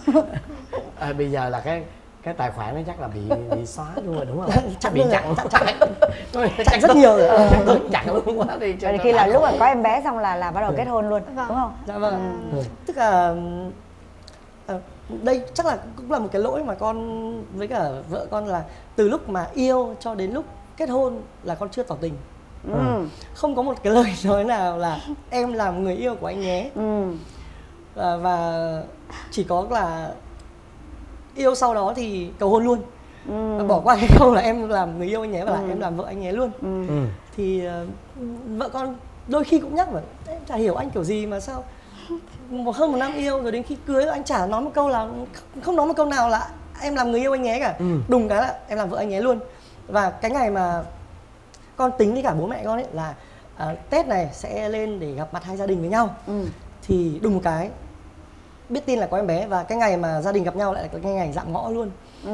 À, bây giờ là cái cái tài khoản nó chắc là bị bị xóa luôn rồi đúng không? Chắc bị chặn, chặn, chặn, chặn rất nhiều rồi. Ừ. Chặn luôn quá đi. Rồi khi là lúc mà có em bé xong là là bắt đầu kết hôn luôn, vâng. đúng không? Dạ vâng. Ừ. Tức là à, đây chắc là cũng là một cái lỗi mà con với cả vợ con là từ lúc mà yêu cho đến lúc kết hôn là con chưa tỏ tình. Ừ. Không có một cái lời nói nào là em làm người yêu của anh nhé. Ừ. À, và chỉ có là yêu sau đó thì cầu hôn luôn. Ừ. Bỏ qua cái câu là em làm người yêu anh nhé và là ừ. em làm vợ anh nhé luôn. Ừ. Thì uh, vợ con đôi khi cũng nhắc mà em chả hiểu anh kiểu gì mà sao một hơn một năm yêu rồi đến khi cưới rồi anh chả nói một câu là không nói một câu nào là em làm người yêu anh nhé cả. Ừ. Đùng cái là em làm vợ anh nhé luôn. Và cái ngày mà con tính với cả bố mẹ con ấy là à, Tết này sẽ lên để gặp mặt hai gia đình với nhau. Ừ. Thì đùng một cái biết tin là có em bé và cái ngày mà gia đình gặp nhau lại là cái ngày dạm ngõ luôn. Ừ.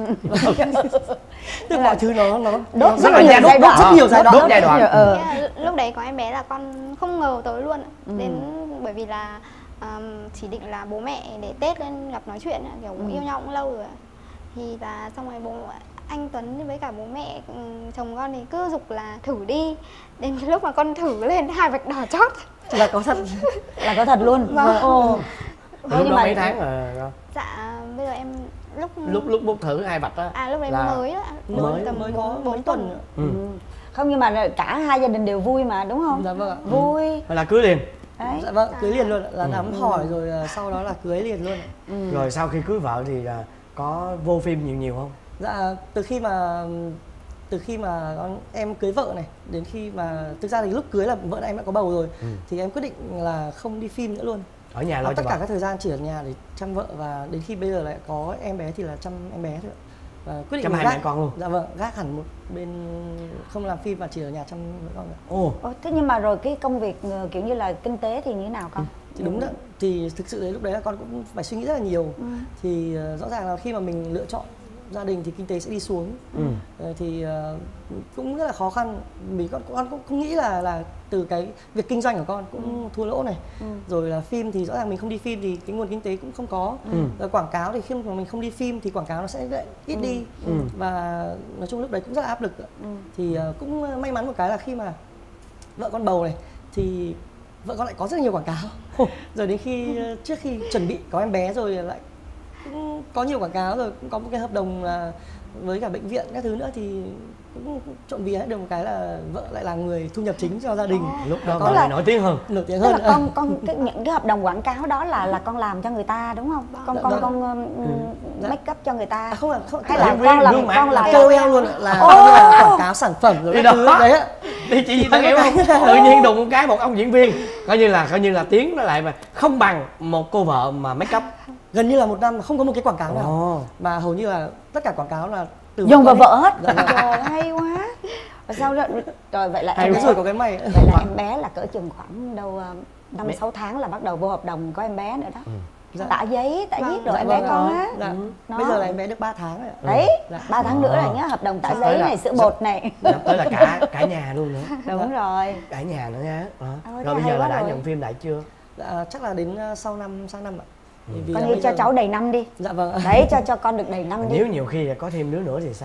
Tức là mọi thứ nó nó đốt rất là nhiều giai đoạn, rất nhiều giai đoạn. Đốt giai đoạn. Ừ. Lúc đấy có em bé là con không ngờ tới luôn. Ừ. Đến bởi vì là um, chỉ định là bố mẹ để Tết lên gặp nói chuyện, kiểu ừ. yêu nhau cũng lâu rồi. Thì là xong rồi bố anh Tuấn với cả bố mẹ chồng con thì cứ giục là thử đi. Đến cái lúc mà con thử lên hai vạch đỏ chót là có thật. Là có thật luôn. Vâng. Ồ. Lúc đó mấy tháng rồi? Dạ bây giờ em lúc lúc lúc bút thử hai vạch đó. À lúc đấy là... mới đó. Mới tầm mới có bốn tuần. Ừ. Không nhưng mà cả hai gia đình đều vui mà đúng không? Dạ vâng ạ. Vui. Vậy là cưới liền. Đấy. Dạ vâng, cưới liền luôn, là nắm ừ. hỏi rồi sau đó là cưới liền luôn. Ừ. Rồi sau khi cưới vợ thì là có vô phim nhiều nhiều không? Dạ từ khi mà từ khi mà em cưới vợ này đến khi mà thực ra thì lúc cưới là vợ em đã có bầu rồi. Ừ. Thì em quyết định là không đi phim nữa luôn. Ở nhà lo cho tất cả vợ. Các thời gian chỉ ở nhà để chăm vợ và đến khi bây giờ lại có em bé thì là chăm em bé thôi. Và quyết định chăm hai gác, mẹ con luôn. Dạ vâng, gác hẳn một bên không làm phim và chỉ ở nhà chăm vợ con. Ồ. Ồ, thế nhưng mà rồi cái công việc kiểu như là kinh tế thì như thế nào con? Ừ. Thì đúng đó, thì thực sự đấy lúc đấy là con cũng phải suy nghĩ rất là nhiều. Ừ. Thì uh, rõ ràng là khi mà mình lựa chọn gia đình thì kinh tế sẽ đi xuống. Ừ. uh, thì uh, cũng rất là khó khăn. Mình con con cũng không nghĩ là là từ cái việc kinh doanh của con cũng ừ. thua lỗ này. Ừ. Rồi là phim thì rõ ràng mình không đi phim thì cái nguồn kinh tế cũng không có. Ừ. Rồi quảng cáo thì khi mà mình không đi phim thì quảng cáo nó sẽ lại ít ừ. đi. Ừ. Và nói chung lúc đấy cũng rất là áp lực. Ừ. Thì uh, cũng may mắn một cái là khi mà vợ con bầu này thì vợ con lại có rất nhiều quảng cáo. Rồi đến khi trước khi chuẩn bị có em bé rồi lại cũng có nhiều quảng cáo rồi, cũng có một cái hợp đồng là với cả bệnh viện các thứ nữa thì cũng trộm vía được một cái là vợ lại là người thu nhập chính cho gia đình. À, lúc đó con lại nổi tiếng hơn. Nổi tiếng tức hơn. Là con con cái, những cái hợp đồng quảng cáo đó là là con làm cho người ta đúng không? Con dạ, con dạ. con um, ừ. make up cho người ta. À, không là không, hay là con làm con là ca o lờ luôn, là, là quảng cáo sản phẩm rồi cái thứ đấy á. Đi chị ta hiểu không? Tự nhiên đụng một cái một ông diễn viên coi như là coi như là tiếng nó lại mà không bằng một cô vợ mà make up. Gần như là một năm mà không có một cái quảng cáo nào. Oh. Mà hầu như là tất cả quảng cáo là từ dùng vào vợ hết. Dạ, trời hay quá. Và sao đó rồi vậy là hay em bé, rồi có cái mày. Vậy là em bé là cỡ chừng khoảng đâu năm sáu tháng là bắt đầu vô hợp đồng có em bé nữa đó. Ừ. Dạ. Tả giấy, tả viết rồi dạ, em bé con á. Dạ. Ừ. Bây giờ là em bé được ba tháng rồi. Đấy, dạ. ba tháng nữa rồi nhá, hợp đồng tả giấy này, sữa bột này. Tới là cả cả nhà luôn nữa. Đúng rồi. Cả nhà nữa nha. Rồi, rồi bây giờ là đã rồi. Nhận phim lại chưa? Dạ, chắc là đến sau năm sang năm ạ. Ừ. Con đi cho giờ... cháu đầy năm đi. Dạ vâng. Đấy, cho cho con được đầy năm đi. Nếu nhiều khi có thêm đứa nữa thì sao?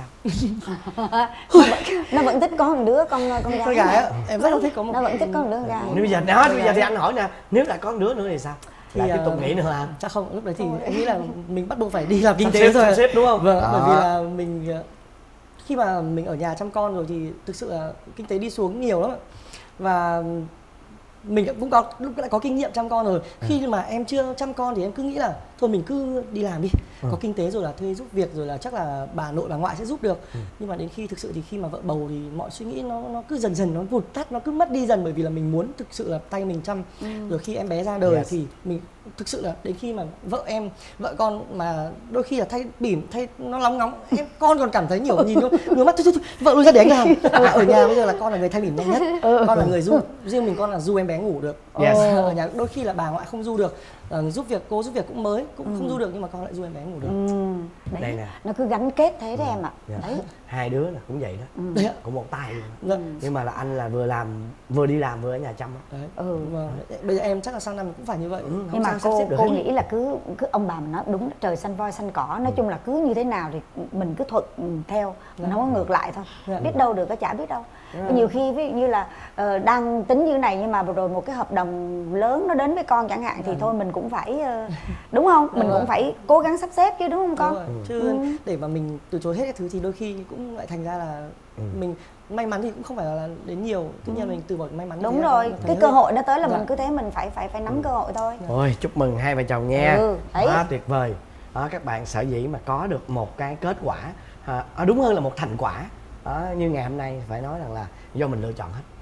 nó, vẫn, nó vẫn thích có một đứa con con gái. Con gái á, em rất là thích có một. Nó vẫn thích có một đứa con gái. Nếu bây giờ đó, bây giờ thì anh hỏi nè, nếu là có một đứa nữa thì sao? Thì lại tiếp tục nghĩ nữa à? Chắc không, lúc đấy thì em nghĩ là mình bắt buộc phải đi làm kinh tế rồi. Xếp đúng không? Vâng, bởi vì là mình khi mà mình ở nhà chăm con rồi thì thực sự là kinh tế đi xuống nhiều lắm ạ. Và mình cũng có lúc đã có kinh nghiệm chăm con rồi. Khi ừ. mà em chưa chăm con thì em cứ nghĩ là thôi mình cứ đi làm đi, ừ. có kinh tế rồi là thuê giúp việc rồi là chắc là bà nội bà ngoại sẽ giúp được. Ừ. Nhưng mà đến khi thực sự thì khi mà vợ bầu thì mọi suy nghĩ nó nó cứ dần dần nó vụt tắt, nó cứ mất đi dần, bởi vì là mình muốn thực sự là tay mình chăm. Ừ. Rồi khi em bé ra đời yes. thì mình thực sự là đến khi mà vợ em vợ con mà đôi khi là thay bỉm thay nó lóng ngóng, em con còn cảm thấy nhiều nhìn nó ngứa mắt thôi, thôi, thôi vợ lui ra để anh làm. Ừ. Ở nhà bây giờ là con là người thay bỉm nhanh nhất. Ừ. Con là người du, riêng mình con là du em bé ngủ được. Yes. Ở nhà đôi khi là bà ngoại không du được, uh, giúp việc cô giúp việc cũng mới cũng ừ. không du được, nhưng mà con lại du em bé ngủ được. Ừ. Đấy, đây nè, nó cứ gắn kết thế đấy ừ. em ạ. Yeah. Đấy, hai đứa là cũng vậy đó. Ừ. Đấy. Cũng một tay luôn. Ừ. Nhưng mà là anh là vừa làm vừa đi làm vừa ở nhà chăm đó. Đấy. Ừ. Vâng. Bây giờ em chắc là sang năm cũng phải như vậy. Ừ. Nhưng mà cô cô nghĩ là cứ cứ ông bà mình nói đúng, trời xanh voi xanh cỏ, nói ừ. chung là cứ như thế nào thì mình cứ thuận theo, mình không có ngược lại thôi. Yeah. Biết đâu được, có chả biết đâu. Yeah. Nhiều khi ví dụ như là uh, đang tính như thế này nhưng mà rồi một cái hợp đồng lớn nó đến với con chẳng hạn thì yeah. thôi mình cũng phải uh, đúng không? Mình yeah. cũng phải cố gắng sắp xếp chứ đúng không con? Đúng chứ ừ. để mà mình từ chối hết cái thứ thì đôi khi cũng lại thành ra là ừ. mình may mắn thì cũng không phải là đến nhiều, tất nhiên ừ. mình từ bỏ may mắn. Đúng rồi, cái cơ hội nó tới là dạ. mình cứ thế mình phải phải phải nắm ừ. cơ hội thôi. Ôi chúc mừng hai vợ chồng nha. Ừ, quá tuyệt vời. Đó, các bạn sở dĩ mà có được một cái kết quả à, đúng hơn là một thành quả đó, như ngày hôm nay phải nói rằng là do mình lựa chọn hết.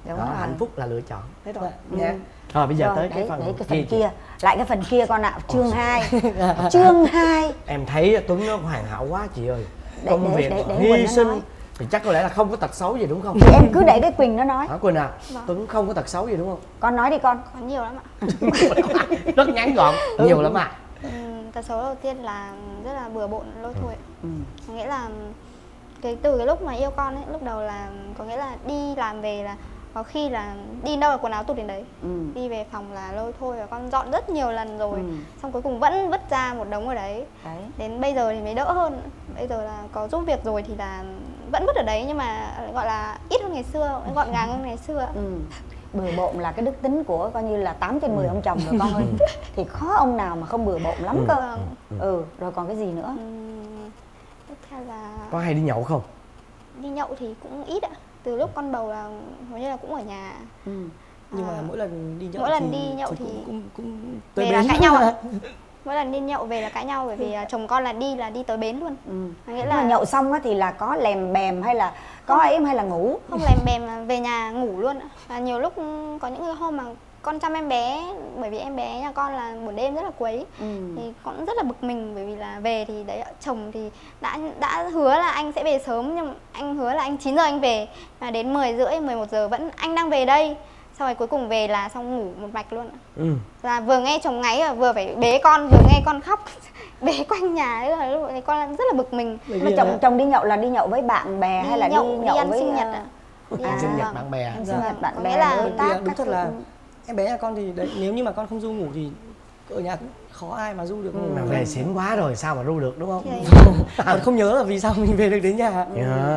Đúng đó, rồi. hạnh phúc là lựa chọn. Thế rồi. Nha. Ừ. Rồi bây giờ Rồi, tới đấy, cái phần đấy, cái phần kia. kia. Lại cái phần kia con ạ. Chương hai. Chương hai. Em thấy Tuấn nó hoàn hảo quá chị ơi. Để- Công để- việc để- để hy Quỳnh nó sinh nói. thì chắc có lẽ là không có tật xấu gì đúng không? Thì em cứ để cái Quỳnh nó nói. Hả Quỳnh à? Vâng. Tuấn không có tật xấu gì đúng không? Con nói đi con. Có nhiều lắm ạ. Rất ngắn gọn, nhiều lắm à. Ừ, tật xấu đầu tiên là rất là bừa bộn lôi thôi. Ừ. Có nghĩa là cái từ cái lúc mà yêu con ấy, lúc đầu là có nghĩa là đi làm về là có khi là đi đâu là quần áo tụt đến đấy. Ừ. Đi về phòng là lôi thôi và con dọn rất nhiều lần rồi. Ừ. Xong cuối cùng vẫn vứt ra một đống ở đấy. Đấy. Đến bây giờ thì mới đỡ hơn. Bây giờ là có giúp việc rồi thì là vẫn vứt ở đấy nhưng mà gọi là ít hơn ngày xưa, gọn gàng hơn ngày xưa. Ừ. Bừa bộn là cái đức tính của coi như là tám trên mười ông chồng rồi con ơi. Thì khó ông nào mà không bừa bộn lắm Ừ. cơ. Vâng. Ừ, rồi còn cái gì nữa? Ừm, tiếp theo là Có hay đi nhậu không? đi nhậu thì cũng ít ạ. Từ lúc con bầu là hầu như là cũng ở nhà. Ừ. Nhưng mà À, mỗi lần đi nhậu mỗi lần thì, đi nhậu thì thì cũng cũng, cũng về là cãi nhau ạ. Mỗi lần đi nhậu về là cãi nhau bởi vì à, chồng con là đi là đi tới bến luôn. Ừ. Nghĩa Nghĩa là là nhậu xong á thì là có lèm bèm hay là có ấy hay là ngủ? không lèm bèm là về nhà ngủ luôn ạ. Và nhiều lúc có những cái hôm mà con chăm em bé, bởi vì em bé nhà con là buổi đêm rất là quấy. Ừ. Thì con rất là bực mình bởi vì là về thì đấy chồng thì đã đã hứa là anh sẽ về sớm nhưng anh hứa là anh chín giờ anh về, và đến mười rưỡi mười một giờ vẫn anh đang về đây. Sau rồi cuối cùng về là xong ngủ một mạch luôn ạ. Ừ. Là vừa nghe chồng ngáy và vừa phải bế con, vừa nghe con khóc bế quanh nhà ấy, là lúc đấy con rất là bực mình. Mà chồng chồng đi nhậu là đi nhậu với bạn bè Đi hay là nhậu, đi đi nhậu ăn với sinh nhật ờ, ạ. Đi Ăn ăn- sinh nhật vâng. bạn bè. ăn sinh nhật bạn Có bè, nghĩa là đối Vì, tác à, đúng các thật thứ. là em bé nhà con thì đấy, nếu như mà con không ru ngủ thì ở nhà cũng khó ai mà ru được. Mà về xỉn quá rồi sao mà ru được đúng không? Thì Còn không nhớ là vì sao mình về được đến nhà. Dạ.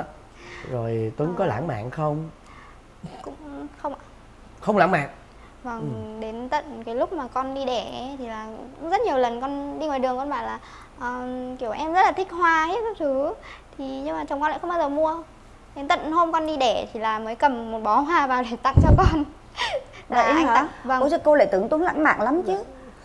Rồi Tuấn có lãng mạn không? cũng không ạ. Không lãng mạn. Vâng, đến tận cái lúc mà con đi đẻ ấy, thì là rất nhiều lần con đi ngoài đường con bảo là ờ, kiểu em rất là thích hoa hết các thứ, thì nhưng mà chồng con lại không bao giờ mua. Đến tận hôm con đi đẻ thì là mới cầm một bó hoa vào để tặng cho con. Là Vậy anh hả? tặng. Vâng. Ủa sao cô lại tưởng Tuấn lãng mạn lắm chứ?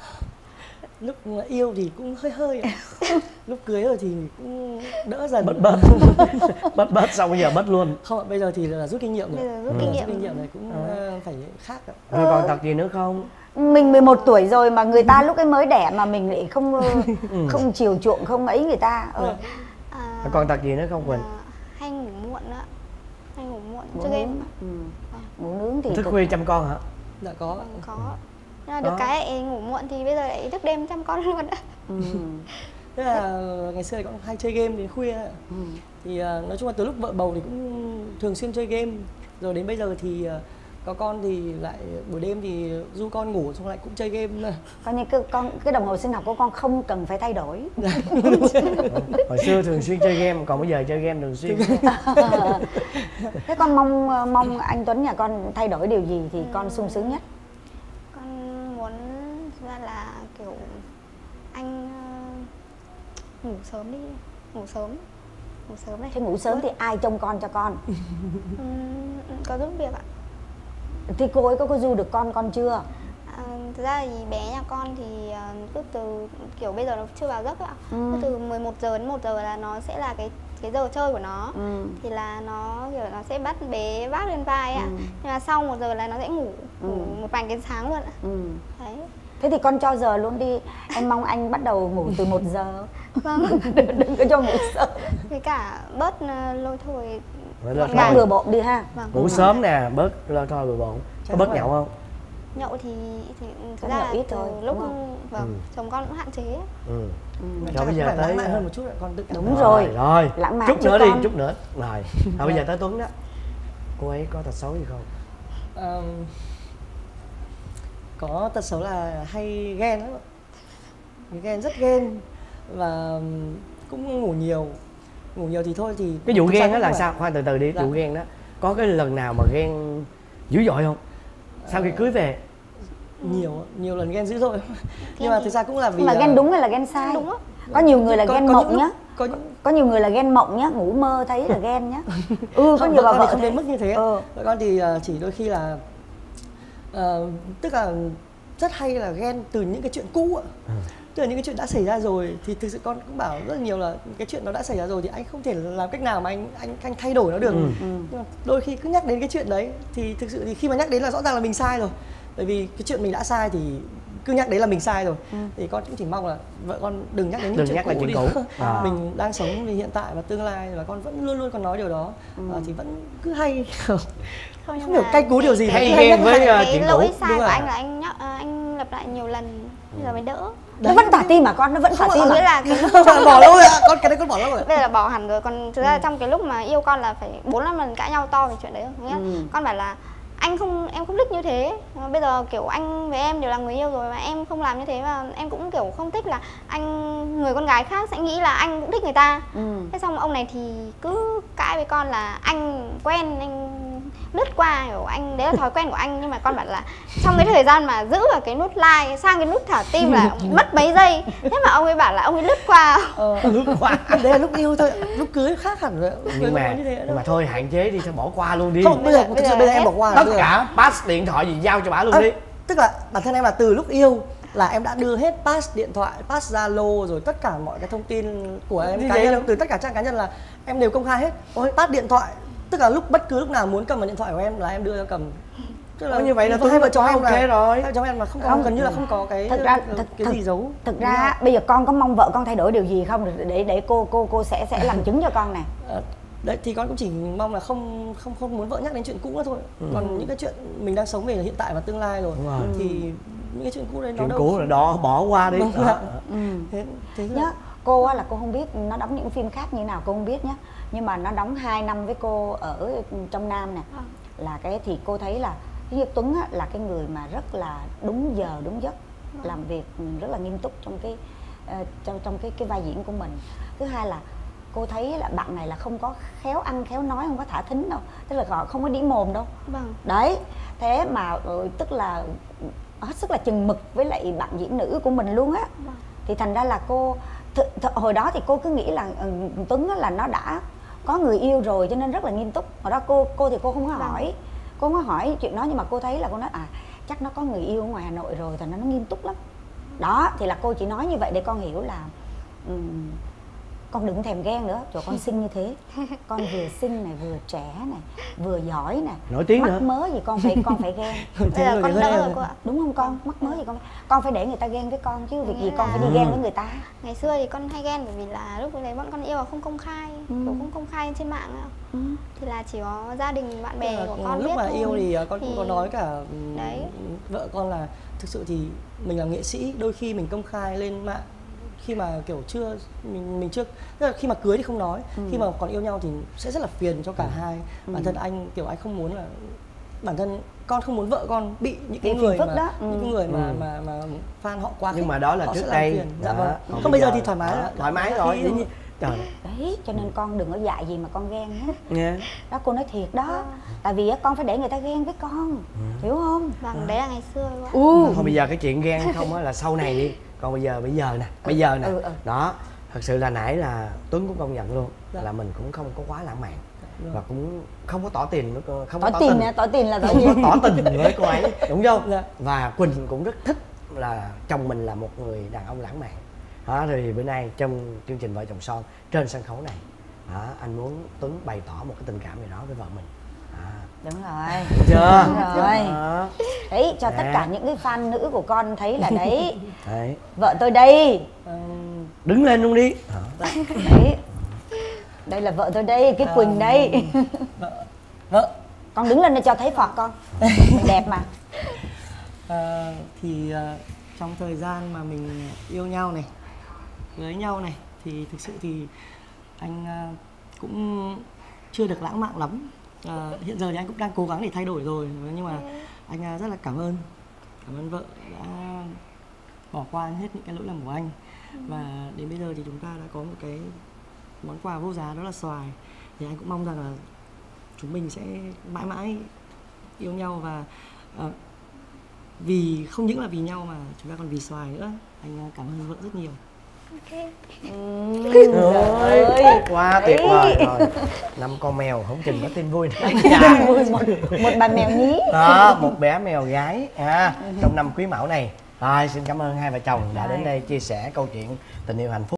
Lúc yêu thì cũng hơi hơi ạ. Lúc cưới rồi thì cũng đỡ dần. Bớt bớt. Bớt bớt xong bây giờ bớt luôn. Không ạ, bây giờ thì là rút kinh nghiệm Bây rồi. giờ rút Ừ. kinh Rút nghiệm. kinh nghiệm này cũng ờ, phải khác ạ. Rồi còn tật gì nữa không? Mình mười một tuổi rồi mà người ta lúc ấy mới đẻ mà mình lại không ờ, không chiều chuộng không ấy người ta. Ờ. À, Còn tật gì nữa không Quỳnh? à, hay ngủ muộn nữa. Hay ngủ muộn Ngủ chơi game. nướng. Ừ. Ngủ nướng thì Thức cực- khuya chăm con hả? Dạ có. Có. Nhưng mà được Đó. cái lại ngủ muộn thì bây giờ lại thức đêm chăm con luôn ạ. Ừ. Tức là ngày xưa thì con hay chơi game đến khuya. Ừ. Thì ờ, nói chung là từ lúc vợ bầu thì cũng thường xuyên chơi game. Rồi đến bây giờ thì ờ, có con thì lại buổi đêm thì du con ngủ xong lại cũng chơi game nữa. Coi như cái con cái đồng hồ sinh học của con không cần phải thay đổi. Hồi xưa thường xuyên chơi game, còn bây giờ chơi game thường xuyên. Thế con mong mong anh Tuấn nhà con thay đổi điều gì thì con sung sướng nhất? Con muốn ra là kiểu anh ờ, ngủ sớm đi, ngủ sớm, ngủ sớm này. Thế ngủ sớm thì ai trông con cho con? Ừm, có giúp việc ạ. Thì cô ấy có có du được con con chưa? À, thực ra thì bé nhà con thì ờ, cứ từ kiểu bây giờ nó chưa vào giấc ạ. Ừ. Cứ từ mười một giờ đến một giờ là nó sẽ là cái cái giờ chơi của nó. Ừ. Thì là nó kiểu nó sẽ bắt bé vác lên vai ạ. Ừ. Nhưng mà sau một giờ là nó sẽ ngủ, ngủ Ừ. một mạch đến sáng luôn ạ. Ừ. Đấy. Thế thì con cho giờ luôn đi. Em mong anh bắt đầu ngủ từ một giờ. Vâng. đừng, đừng có cho ngủ sớm. Với cả bớt ờ, lôi thôi. Rồi lo Gọn Bớt gàng. bừa bộn đi ha. Vâng. ngủ sớm nè, bớt lo thôi bừa bộn. Có bớt nhậu không? Nhậu thì thì thực Có ra nhậu là ít từ thôi, lúc đúng không? vâng, Ừ. chồng con cũng hạn chế. Ừ. Ừ. Chắc Rồi bây giờ phải lãng tới mạn hơn một chút ạ, con tự Đúng rồi. Rồi. Lãng mạn Chút chứ nữa đi, con. chút nữa. Rồi. Rồi bây giờ tới Tuấn đó. Cô ấy có tật xấu gì không? Ờm, có tật xấu là hay ghen lắm ạ. Ghen rất ghen và cũng ngủ nhiều. Ngủ nhiều thì thôi thì Cái vụ thực ra ghen đó cũng là phải- sao? Khoan từ từ đi, Dạ. vụ ghen đó. Có cái lần nào mà ghen dữ dội không? Sau khi cưới về? Nhiều nhiều lần ghen dữ dội. Nhưng mà thực ra cũng là vì Nhưng mà ờ, ghen đúng hay là ghen sai? Đúng á. Có nhiều người là có- ghen có mộng những lúc- nhá. Có những Có nhiều người là ghen mộng nhá, ngủ mơ thấy là ghen nhá. Ừ, có không, nhiều bà vợ con vợ thì không thế. đến mức như thế. Ừ. Vợ con thì ờ, chỉ đôi khi là ờ, tức là rất hay là ghen từ những cái chuyện cũ ạ. Ừ. Tức là những cái chuyện đã xảy ra rồi thì thực sự con cũng bảo rất là nhiều là cái chuyện nó đã xảy ra rồi thì anh không thể làm cách nào mà anh anh anh thay đổi nó được. Ừ. Nhưng mà đôi khi cứ nhắc đến cái chuyện đấy thì thực sự thì khi mà nhắc đến là rõ ràng là mình sai rồi. Bởi vì cái chuyện mình đã sai thì cứ nhắc đấy là mình sai rồi. Ừ. Thì con cũng chỉ mong là vợ con đừng nhắc đến những chuyện cũ đi. Cũ. À. Mình đang sống vì hiện tại và tương lai và con vẫn luôn luôn còn nói điều đó. Ừ. À, thì vẫn cứ hay không, không hiểu cách cứu điều gì hay ghen với uh, chuyện cũ. Lỗi sai của anh là anh nhắc, uh, anh lặp lại nhiều lần bây giờ mới đỡ. Đấy. Nó vẫn thả tim mà con, nó vẫn thả tim. Nghĩa là cái bỏ lâu rồi ạ, con cái đấy con bỏ lâu rồi. Bây giờ là bỏ hẳn rồi, còn thực ra ừ. trong cái lúc mà yêu con là phải bốn năm lần cãi nhau to về chuyện đấy. Nghĩa ừ. con bảo là anh không, em không thích như thế. Bây giờ kiểu anh với em đều là người yêu rồi mà em không làm như thế, và em cũng kiểu không thích là anh, người con gái khác sẽ nghĩ là anh cũng thích người ta. Ừ. Thế xong ông này thì cứ cãi với con là anh quen, anh lướt qua, hiểu anh đấy là thói quen của anh. Nhưng mà con bảo là trong cái thời gian mà giữ vào cái nút like sang cái nút thả tim là mất mấy giây. Thế mà ông ấy bảo là ông ấy lướt qua. Ờ, lướt qua. Đấy là lúc yêu thôi, lúc cưới khác hẳn rồi. Nhưng mà, nhưng mà thôi hạn chế đi, thôi bỏ qua luôn đi. Không, bây giờ, bây giờ, bây giờ em bỏ qua. Tất cả pass điện thoại gì giao cho bả luôn à, đi. Tức là bản thân em là từ lúc yêu là em đã đưa hết pass điện thoại, pass Zalo rồi tất cả mọi cái thông tin của em cá nhân, từ tất cả trang cá nhân là em đều công khai hết. Ôi, pass điện thoại, tức là lúc bất cứ lúc nào muốn cầm vào điện thoại của em là em đưa cho cầm. Tức là như vậy là hai vợ chồng em ok rồi. Hai vợ chồng em mà không có không, gần như là không có cái thực ra cái, thực, cái thực, gì giấu. Thực ra bây giờ con có mong vợ con thay đổi điều gì không để để cô cô cô sẽ sẽ làm chứng cho con này. À, đấy thì con cũng chỉ mong là không không không muốn vợ nhắc đến chuyện cũ nữa thôi. Ừ. Còn những cái chuyện mình đang sống về hiện tại và tương lai rồi, rồi. Thì những cái chuyện cũ đấy nó chuyện đâu cũ là đó bỏ qua đi. Vâng, đó. Ừ. Thế, thế nhá là... cô á là cô không biết nó đóng những phim khác như nào cô không biết nhá, nhưng mà nó đóng hai năm với cô ở trong Nam nè. À. Là cái thì cô thấy là thứ nhất Tuấn á, là cái người mà rất là đúng giờ đúng giấc, à. làm việc rất là nghiêm túc trong cái uh, trong trong cái cái vai diễn của mình. Thứ hai là cô thấy là bạn này là không có khéo ăn khéo nói, không có thả thính đâu, tức là họ không có đĩ mồm đâu. Vâng. Đấy, thế mà ừ, tức là hết sức là chừng mực với lại bạn diễn nữ của mình luôn á. Vâng. Thì thành ra là cô th th hồi đó thì cô cứ nghĩ là ừ, Tuấn là nó đã có người yêu rồi cho nên rất là nghiêm túc. Hồi đó cô cô thì cô không có hỏi, vâng. cô không có hỏi chuyện đó, nhưng mà cô thấy là cô nói à chắc nó có người yêu ở ngoài Hà Nội rồi, thành ra nó nghiêm túc lắm. Đó thì là cô chỉ nói như vậy để con hiểu là um, con đừng thèm ghen nữa, trời con xinh như thế, con vừa xinh này, vừa trẻ này, vừa giỏi này, nổi tiếng mắc nữa. mớ gì con phải con phải ghen. Bây giờ con đỡ rồi cô ạ, đúng không con? Mắc mớ gì con con phải để người ta ghen với con chứ, việc gì con phải đi ghen với người ta. Ngày xưa thì con hay ghen bởi vì là lúc đấy bọn con yêu là không công khai, ừ. kiểu không công khai trên mạng ạ. Ừ. Thì là chỉ có gia đình bạn bè của con lúc biết mà thôi. Yêu thì con cũng thì... có nói cả đấy. Vợ con là thực sự thì mình là nghệ sĩ, đôi khi mình công khai lên mạng khi mà kiểu chưa mình mình chưa, tức là khi mà cưới thì không nói, ừ. khi mà còn yêu nhau thì sẽ rất là phiền cho cả ừ. hai. Bản ừ. thân anh kiểu anh không muốn là bản thân con không muốn vợ con bị những cái, cái người mà đó. Ừ. những người mà ừ. mà mà fan họ quá. Nhưng mà đó là trước đây. Dạ vâng. Không, không bây giờ, giờ thì thoải mái, đó, thoải mái rồi. Thì, trời. Đấy, cho nên con đừng có dại gì mà con ghen hết. Yeah. Đó cô nói thiệt đó. À. Tại vì con phải để người ta ghen với con, ừ. hiểu không? Vâng, à. đấy là ngày xưa quá. Ừ. Thôi bây giờ cái chuyện ghen không á là sau này đi. Còn bây giờ bây giờ nè, bây giờ nè. Ừ, ừ. Đó, thật sự là nãy là Tuấn cũng công nhận luôn, dạ. là mình cũng không có quá lãng mạn. Dạ. Và cũng không có tỏ tình nữa, không tỏ có tỏ tình tình. Nè, tỏ tình là không có tỏ tình với cô ấy, đúng không? Dạ. Và Quỳnh cũng rất thích là chồng mình là một người đàn ông lãng mạn. Đó, thì bữa nay trong chương trình Vợ Chồng Son trên sân khấu này, đó, anh muốn Tuấn bày tỏ một cái tình cảm gì đó với vợ mình. Đúng rồi. Đúng chưa? Đúng rồi. Đó. Đấy, cho tất cả những cái fan nữ của con thấy là đấy. Đấy. Vợ tôi đây. Đứng lên luôn đi. Đấy. Đây là vợ tôi đây, cái Quỳnh đây. Vợ. Vợ. Con đứng lên để cho thấy Phật con. Mình đẹp mà. À, thì uh, trong thời gian mà mình yêu nhau này, với nhau này, thì thực sự thì anh uh, cũng chưa được lãng mạn lắm. À, hiện giờ thì anh cũng đang cố gắng để thay đổi rồi, nhưng mà anh rất là cảm ơn cảm ơn vợ đã bỏ qua hết những cái lỗi lầm của anh. Và đến bây giờ thì chúng ta đã có một cái món quà vô giá, đó là xoài. Thì anh cũng mong rằng là chúng mình sẽ mãi mãi yêu nhau, và uh, vì không những là vì nhau mà chúng ta còn vì xoài nữa. Anh cảm ơn vợ rất nhiều. Ôi, quá tuyệt vời rồi. Năm con mèo không chừng có tin vui nữa. Dạ. một, một bà mèo nhí. Đó, một bé mèo gái à, trong năm Quý Mão này. Rồi, xin cảm ơn hai vợ chồng đã đến đây chia sẻ câu chuyện tình yêu hạnh phúc.